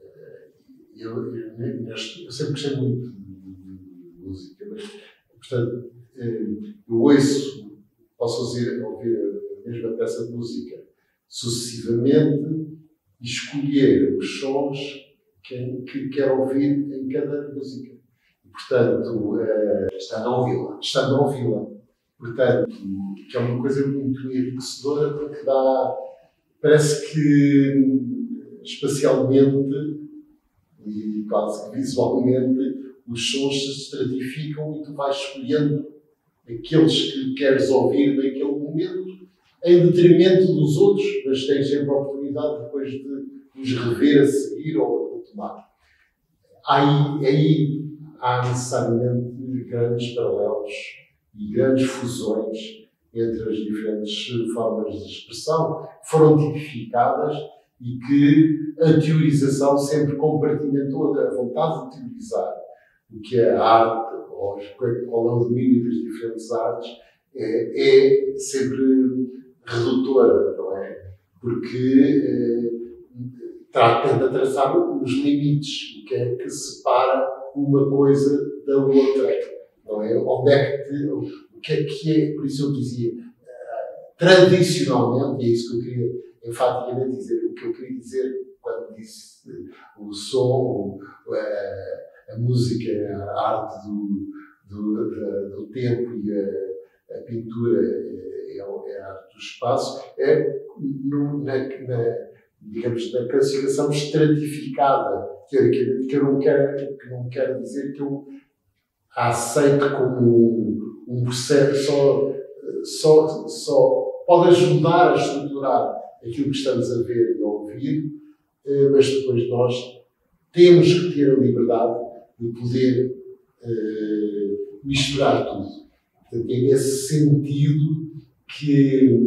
Eu sempre gostei muito de música, mas, portanto, eu posso ouvir a mesma peça de música sucessivamente e escolher os sons que quero ouvir em cada música. E, portanto, estando a ouvi-la. Portanto, que é uma coisa muito enriquecedora, porque parece que espacialmente e quase que visualmente os sons se estratificam e tu vais escolhendo aqueles que queres ouvir naquele momento, em detrimento dos outros, mas tens sempre a oportunidade depois de os rever a seguir ou tomar. Aí há necessariamente grandes paralelos e grandes fusões entre as diferentes formas de expressão que foram tipificadas e que a teorização sempre compartimentou. A vontade de teorizar o que é a arte, ou qual é o domínio das diferentes artes, é sempre redutora, não é? Porque tenta traçar os limites, o que é que separa uma coisa da outra, não é? é? Onde é que é, por isso eu dizia, tradicionalmente, e é isso que eu queria enfaticamente dizer, o que eu queria dizer quando disse o som, a música, a arte do tempo e a pintura é a arte do espaço, digamos, na classificação estratificada, teoricamente, que não quero dizer que eu a aceito como um processo só pode ajudar a estruturar aquilo que estamos a ver e a ouvir, mas depois nós temos que ter a liberdade de poder misturar tudo. Portanto, é nesse sentido que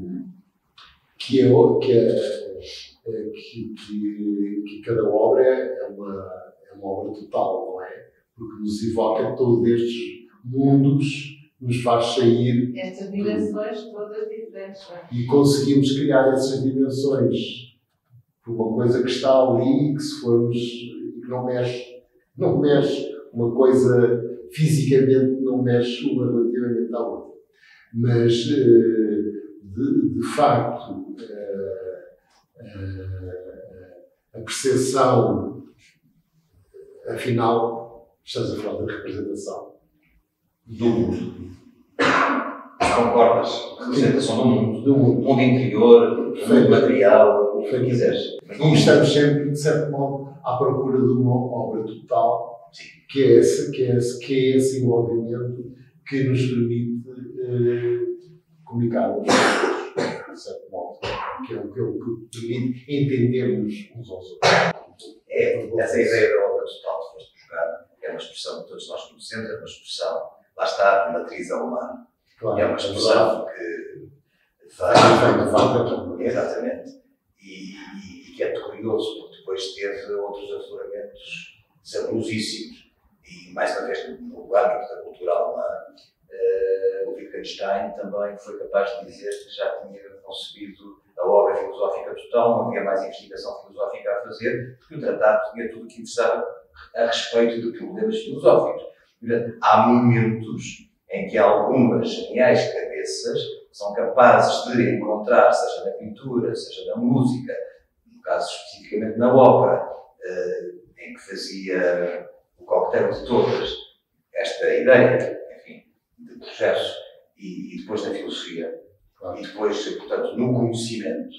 cada obra é uma obra total, não é? Porque nos evoca todos estes mundos, nos faz sair. Estas dimensões todas diferentes. E conseguimos criar essas dimensões por uma coisa que está ali e que, se formos, que não mexe uma coisa fisicamente, não mexe uma relativamente à outra. Mas, de facto, a percepção, afinal, estamos a falar da representação do mundo. Concordas? Representação do mundo interior, do mundo material, o que quiseres. E estamos sempre, de certo modo, à procura de uma obra total, que é esse envolvimento que nos permite comunicar uns aos outros, de certo modo, que é o que permite entendermos uns aos outros. Essa ideia da obra total que foste buscar é uma expressão que todos nós conhecemos, é uma expressão, lá está, de matriz alemã. Claro, é uma expressão que vem. Exatamente. E que é muito curioso, porque depois teve outros afloramentos saborosíssimos. E, mais uma vez, no âmbito da cultura alemã, o Wittgenstein também foi capaz de dizer que já tinha concebido a obra filosófica total, não havia mais investigação filosófica a fazer, porque o tratado tinha tudo o que interessava a respeito de problemas filosóficos. Portanto, há momentos em que algumas geniais cabeças são capazes de encontrar, seja na pintura, seja na música, no caso especificamente na ópera, em que fazia o cocktail de todas, esta ideia, enfim, de processo, e depois na filosofia, e depois, portanto, no conhecimento,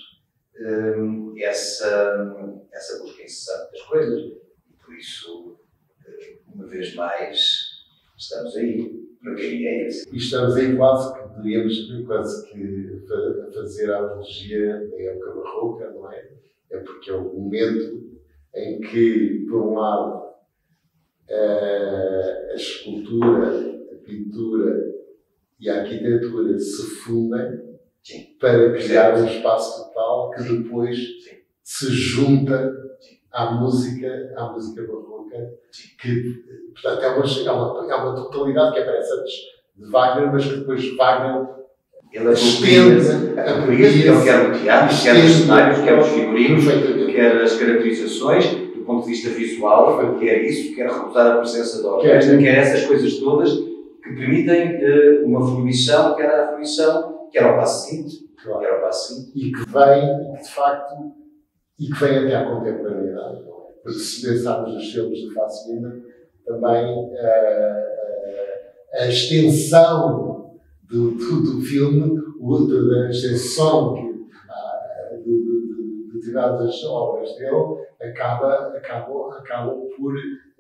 essa busca incessante das coisas, e por isso, uma vez mais, estamos aí. E estamos aí quase que diríamos a fazer a apologia da época barroca, não é? É porque é o momento em que, por um lado, a escultura, a pintura e a arquitetura se fundem para criar um espaço total que depois se junta à música barroca, que, portanto, é uma totalidade que aparece antes de Wagner, mas que depois Wagner estende a poesia, quer o teatro, quer os cenários, quer os figurinos, quer as caracterizações, do ponto de vista visual, quer isso, quer recusar a presença da orquestra, quer essas coisas todas que permitem uma fruição, quer a fruição, quer ao passo seguinte, e que vem, de facto, e que vem até à contemporaneidade. Porque se pensarmos nos filmes de Fassbinder, também a extensão do filme, a extensão de determinadas obras dele, acabam por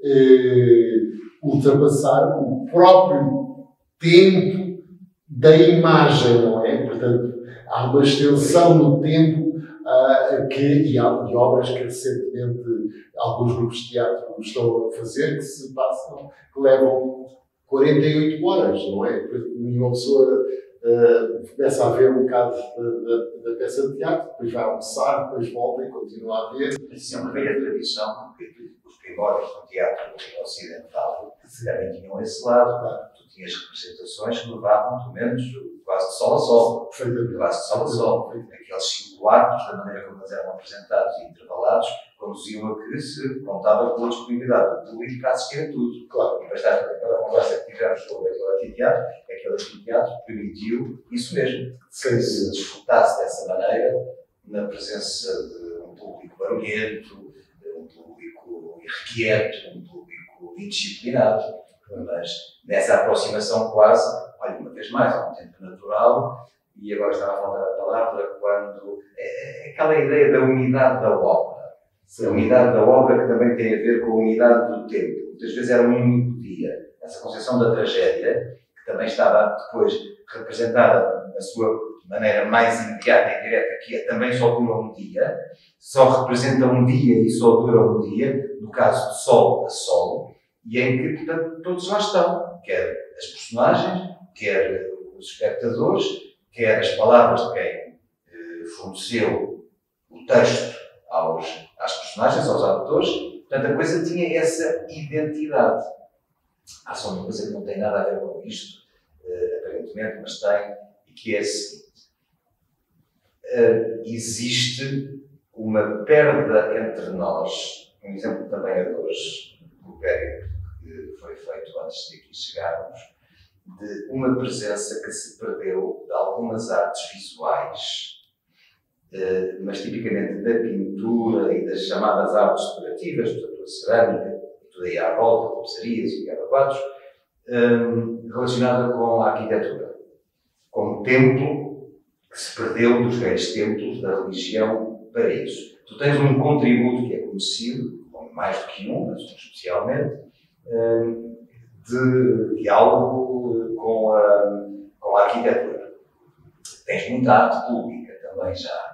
ultrapassar o próprio tempo da imagem, não é? Portanto, há uma extensão no tempo e obras que recentemente alguns grupos de teatro estão a fazer, que levam 48 horas, não é? E uma pessoa começa a ver um bocado da peça de teatro, depois vai almoçar, depois volta e continua a ver. Isso é uma velha tradição, porque os primórdios do teatro ocidental também tinham esse lado. Tu tinhas representações que levavam pelo menos quase de sol a sol. Perfeitamente. Quase de sol a sol. Aqueles 5 atos, da maneira como eles eram apresentados e intervalados, conduziam a que se contava com a disponibilidade do público para assistir a tudo. Claro. E bastante aquela conversa que tivemos sobre aquele anfiteatro, aquele anfiteatro permitiu isso mesmo, que se desfrutasse dessa maneira, na presença de um público barulhento, um público irrequieto, um público indisciplinado, mas nessa aproximação quase, olha, uma vez mais, há um tempo natural, e agora estava a falar a palavra, quando aquela ideia da unidade da obra. A unidade da obra que também tem a ver com a unidade do tempo. Muitas vezes era um único dia. Essa concepção da tragédia, que também estava depois representada na sua maneira mais imediata e direta, que é também só dura um dia, só representa um dia e só dura um dia, no caso de sol a sol, e em que, portanto, todos lá estão, quer as personagens, quer os espectadores, quer as palavras de quem forneceu o texto às personagens, aos atores. Portanto, a coisa tinha essa identidade. Há só uma coisa que não tem nada a ver com isto, aparentemente, mas tem, e que é a seguinte. Existe uma perda entre nós, um exemplo também é de hoje, que foi feito antes de aqui chegarmos, de uma presença que se perdeu de algumas artes visuais, mas tipicamente da pintura e das chamadas artes decorativas, portanto a cerâmica, tudo aí à volta, tapeçarias e cavaquados, relacionada com a arquitetura, com o templo que se perdeu dos velhos templos da religião para isso. Tu tens um contributo que é conhecido, mais do que um, mas especialmente, de diálogo com a arquitetura. Tens muita arte pública também já.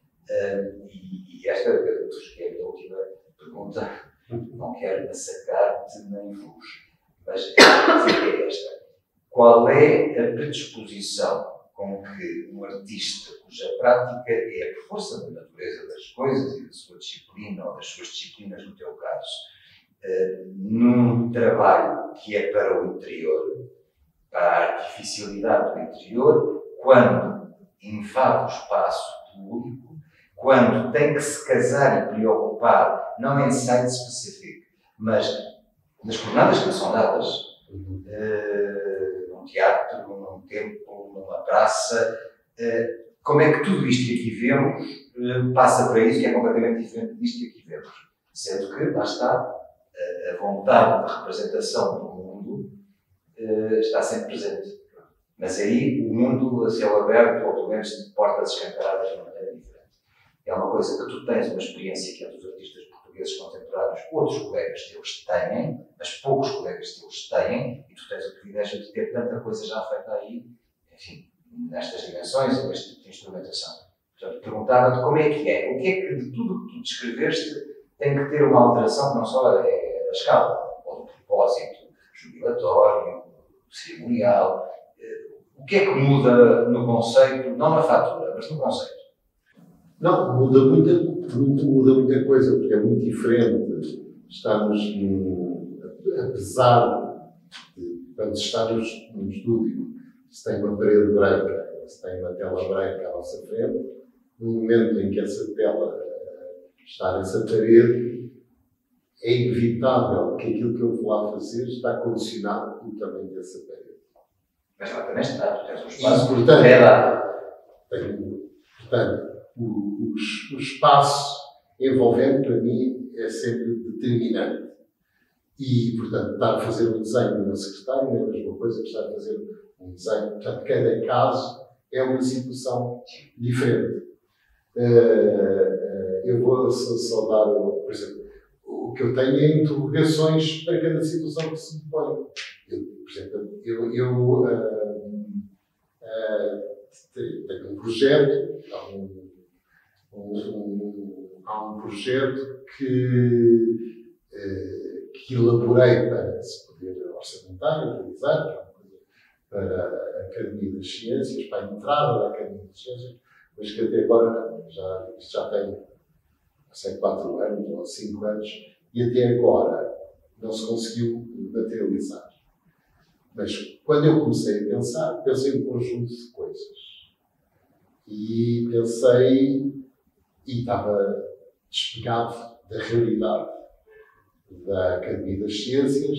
E esta, que é a minha última pergunta, não quero massacrar-te nem vos, mas é esta. Qual é a predisposição com que um artista cuja prática é por força da natureza das coisas e da sua disciplina, ou das suas disciplinas no teu caso, num trabalho que é para o interior, para a artificialidade do interior, quando invade o espaço público, quando tem que se casar e preocupar, não em site específico, mas nas jornadas que são dadas, num teatro, num templo, numa praça, como é que tudo isto que aqui vemos passa para isso, que é completamente diferente disto que aqui vemos. Sendo que, lá está, a vontade de representação do mundo está sempre presente. Mas aí o mundo a céu aberto, ou pelo menos de portas escancaradas de uma maneira diferente. É uma coisa que tu tens uma experiência que é dos artistas portugueses contemporâneos, outros colegas teus têm, mas poucos colegas teus têm, e tu tens o privilégio de ter tanta coisa já feita aí, enfim, nestas dimensões e neste tipo de instrumentação. Portanto, perguntava-te como é, o que é que de tudo que tu descreveste tem que ter uma alteração que não só é da escala, ou do propósito jubilatório, cerimonial. O que é que muda no conceito, não na fatura, mas no conceito? Não, muda muita coisa, porque é muito diferente. Estamos, apesar de quando se está num estúdio, se tem uma parede branca, se tem uma tela branca à nossa frente, no momento em que essa tela está nessa parede, é inevitável que aquilo que eu vou lá fazer está condicionado pelo tamanho dessa parede. Mas lá também está, tu tens um espaço, portanto, o espaço envolvente, para mim, é sempre determinante. E, portanto, estar a fazer um desenho no meu secretário é a mesma coisa que estar a fazer um desenho. Portanto, cada caso é uma situação diferente. Eu vou só dar, por exemplo, o que eu tenho é interrogações para cada situação que se me põe. Por exemplo, tenho um projeto, há um projeto que elaborei para se poder orçamentar, realizar, que é uma coisa para a Academia das Ciências, para a entrada da Academia das Ciências, mas que até agora isto já tem, não sei, 4 anos ou 5 anos, e até agora não se conseguiu materializar. Mas quando eu comecei a pensar, pensei um conjunto de coisas. E pensei, e estava despegado da realidade da Academia das Ciências,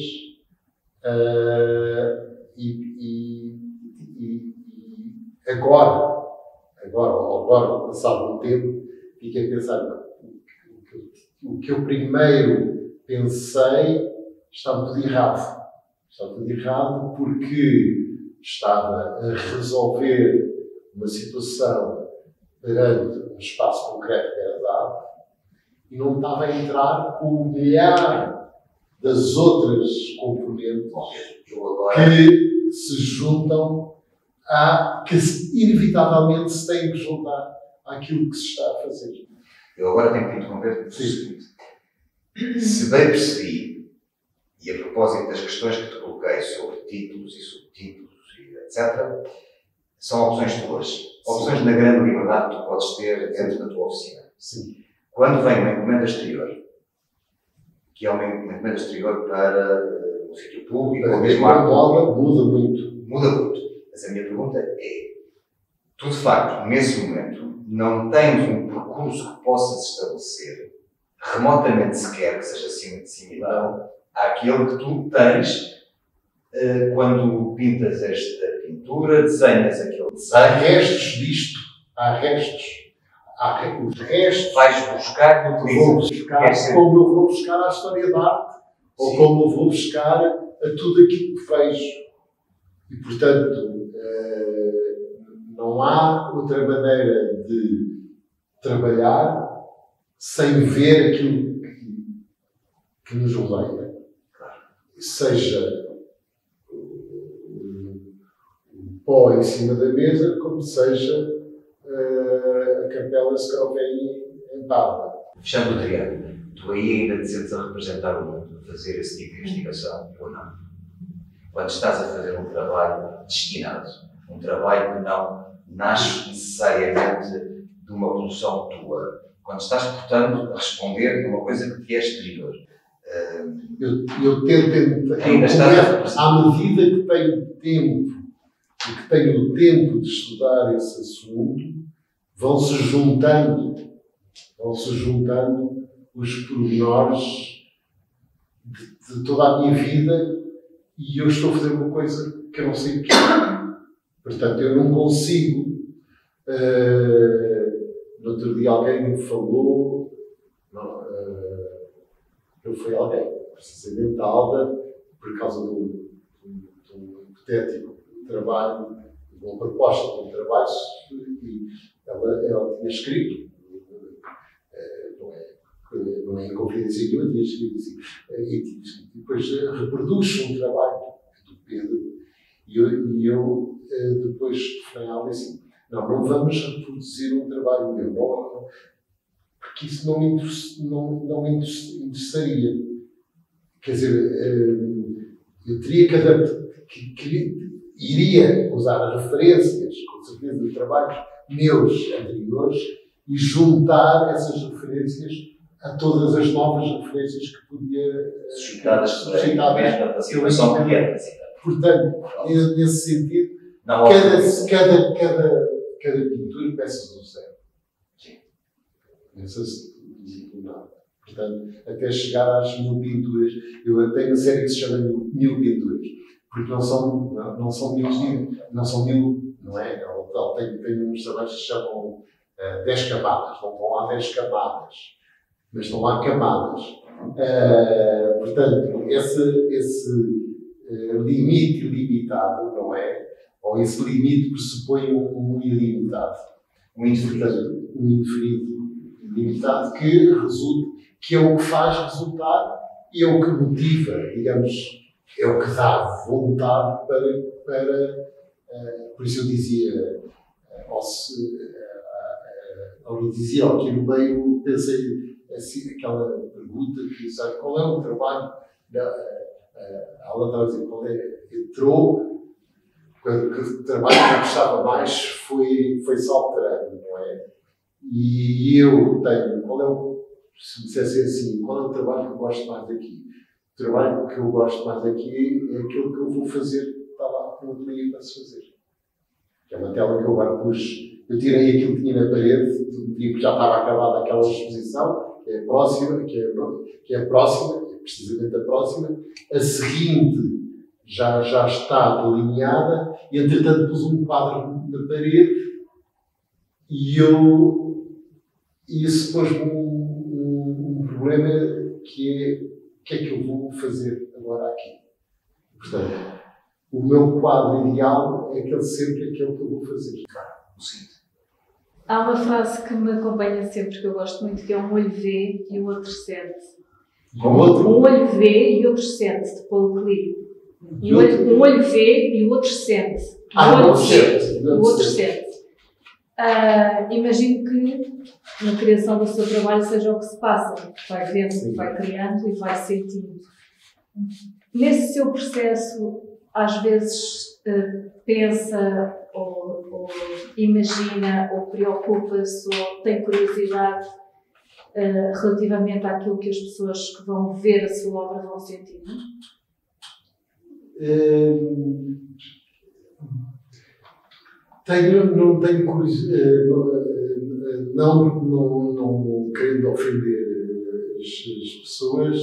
e agora, passado um tempo, fiquei a pensar, o que eu primeiro pensei estava tudo errado. Estava tudo errado porque estava a resolver uma situação perante um espaço concreto que era dado e não estava a entrar com o milhar das outras componentes que se juntam que inevitavelmente se têm que juntar àquilo que se está a fazer. Eu agora tenho que te interromper. Se bem percebi, e a propósito das questões que te coloquei sobre títulos e subtítulos, etc., são opções tuas. Opções na grande liberdade que tu podes ter dentro da tua oficina. Sim. Quando vem uma encomenda exterior, que é uma encomenda exterior para um sítio público, ou mesmo muda muito. Muda muito. Mas a minha pergunta é, tu de facto, nesse momento, não tens um percurso que possas estabelecer, remotamente sequer, que seja similar àquele que tu tens quando pintas esta pintura, desenhas aquele desenho. Há restos disto. Há restos. Os restos. Vais buscar e utilizas. Como eu vou buscar a história da arte, ou como eu vou buscar a tudo aquilo que vejo. E, portanto, não há outra maneira de trabalhar sem ver aquilo que nos rodeia. Seja o pó em cima da mesa, como seja a capela Scrovegni em Parma. Fechando o triângulo, tu aí ainda te sentes a representar o mundo, a fazer esse tipo de investigação ou não? Quando estás a fazer um trabalho destinado, um trabalho que não nasce necessariamente de uma produção tua, quando estás, portanto, a responder a uma coisa que te é exterior. Eu tento, à medida que tenho tempo e que tenho o tempo de estudar esse assunto, vão-se juntando os pormenores de toda a minha vida e eu estou a fazer uma coisa que eu não sei o que é. Portanto, eu não consigo. No outro dia alguém me falou, não foi alguém, precisamente a Alda, por causa de um hipotético trabalho, de uma proposta de um trabalho, e ela tinha escrito, não é inconfidência nenhuma, tinha escrito assim, e depois reproduz um trabalho do Pedro, e eu depois falei algo assim, não vamos reproduzir um trabalho meu, porque isso não me interessaria. Quer dizer, eu teria que iria usar referências, com certeza, de trabalhos meus anteriores e juntar essas referências a todas as novas referências que podia suscitadas pela situação que é. Portanto, nesse sentido, cada pintura peça do zero. Portanto, até chegar às 1000 pinturas, eu tenho uma série que se chama 1000 pinturas, porque não são mil, não é? Tem uns trabalhos que se chamam 10 camadas, não estão lá 10 camadas, mas estão lá camadas. Portanto, esse limite ilimitado, não é? Ou esse limite pressupõe um ilimitado, um indefinido ilimitado que é o que faz resultar e é o que motiva, digamos, é o que dá vontade para por isso eu dizia, alguém dizia aqui no meio, pensei assim, aquela pergunta que sabe qual é o trabalho, ela estava a dizer qual é, entrou, o trabalho que eu gostava mais foi Salterano, não é? E eu tenho, se me dissessem assim, qual é o trabalho que eu gosto mais daqui? O trabalho que eu gosto mais daqui é aquilo que eu vou fazer ateliê para se fazer. Que é uma tela que eu agora pus, eu tirei aquilo que tinha na parede, porque já estava acabada aquela exposição, que é a próxima, precisamente a próxima. A seguinte já está delineada, e entretanto pus um quadro na parede, e isso pôs-me um problema que é: o que é que eu vou fazer agora aqui? Portanto, o meu quadro ideal é sempre aquele que eu vou fazer. Há uma frase que me acompanha sempre, que eu gosto muito, que é: um olho vê e o outro sente. Um olho vê e outro sente, de Paulo Coelho. Um olho vê e o outro sente. O outro sente. Imagino que na criação do seu trabalho seja o que se passa. Vai vendo, vai criando e vai sentindo. Nesse seu processo, às vezes pensa ou imagina ou preocupa-se ou tem curiosidade relativamente àquilo que as pessoas que vão ver a sua obra vão sentir? Não tenho curiosidade, não querendo ofender as pessoas,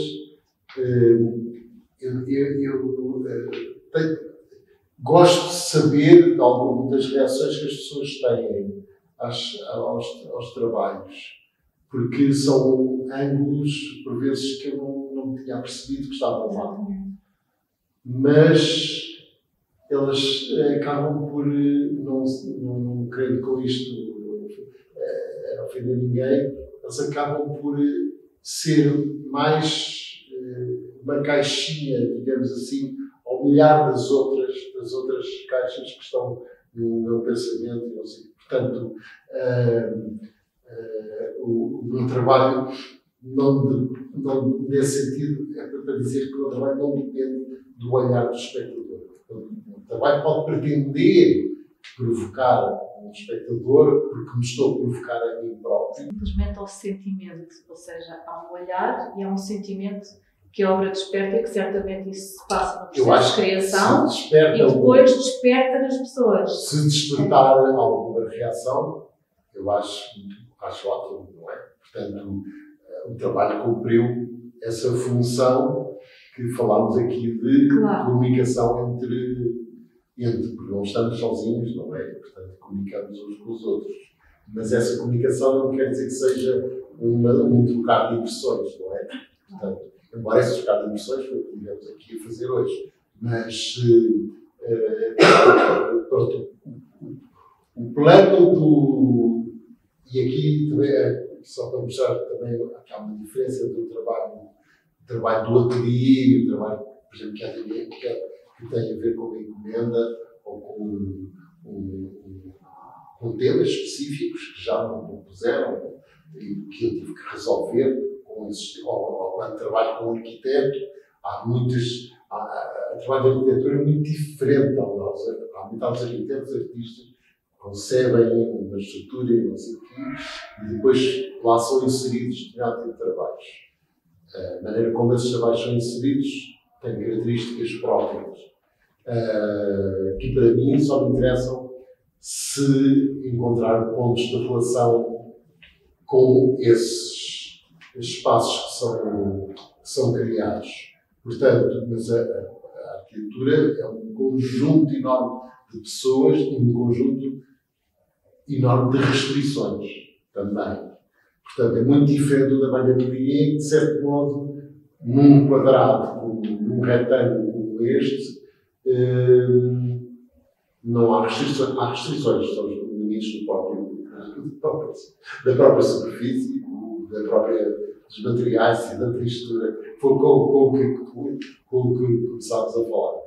gosto de saber de algumas das reações que as pessoas têm aos trabalhos, porque são ângulos, por vezes, que eu não tinha percebido que estavam lá. Mas elas acabam por, não querendo com isto ofender ninguém, elas acabam por ser mais uma caixinha, digamos assim, ao milhar das outras caixas que estão no meu pensamento. E não sei. Portanto, o meu trabalho, nesse sentido, é para dizer que o meu trabalho não depende do olhar do espectador. O trabalho pode pretender provocar um espectador, porque me estou a provocar a mim próprio. Simplesmente ao sentimento, ou seja, há um olhar e há um sentimento que a obra desperta, e que certamente isso se passa no processo de criação e depois desperta nas pessoas. Se despertar alguma reação, eu acho ótimo, não é? Portanto, o trabalho cumpriu essa função que falámos aqui de comunicação entre, porque não estamos sozinhos, não é? Portanto, comunicamos uns com os outros. Mas essa comunicação não quer dizer que seja um trocar de impressões, não é? Portanto, embora esse trocar de impressões foi o que estivemos aqui a fazer hoje. Mas, pronto, o plano do... E aqui também, só para mostrar também que há uma diferença do trabalho do ateliê, o trabalho, por exemplo, que tem a ver com uma encomenda ou com temas específicos que já me puseram e que eu tive que resolver quando trabalho com um arquiteto. O trabalho de arquitetura é muito diferente. Há muitos arquitetos, artistas, concebem uma estrutura e não sei o quê, e depois lá são inseridos determinados tipo de trabalhos. A maneira como esses trabalhos são inseridos tem características próprias, que para mim só me interessam se encontrar pontos de relação com esses espaços que são criados. Portanto, mas a arquitetura é um conjunto enorme de pessoas e um conjunto enorme de restrições também. Portanto, é muito diferente do trabalho de ateliê, de certo modo, num quadrado, num retângulo como este, não há restrições. Há restrições, são os limites da própria superfície, dos materiais e da textura, com o que começámos a falar.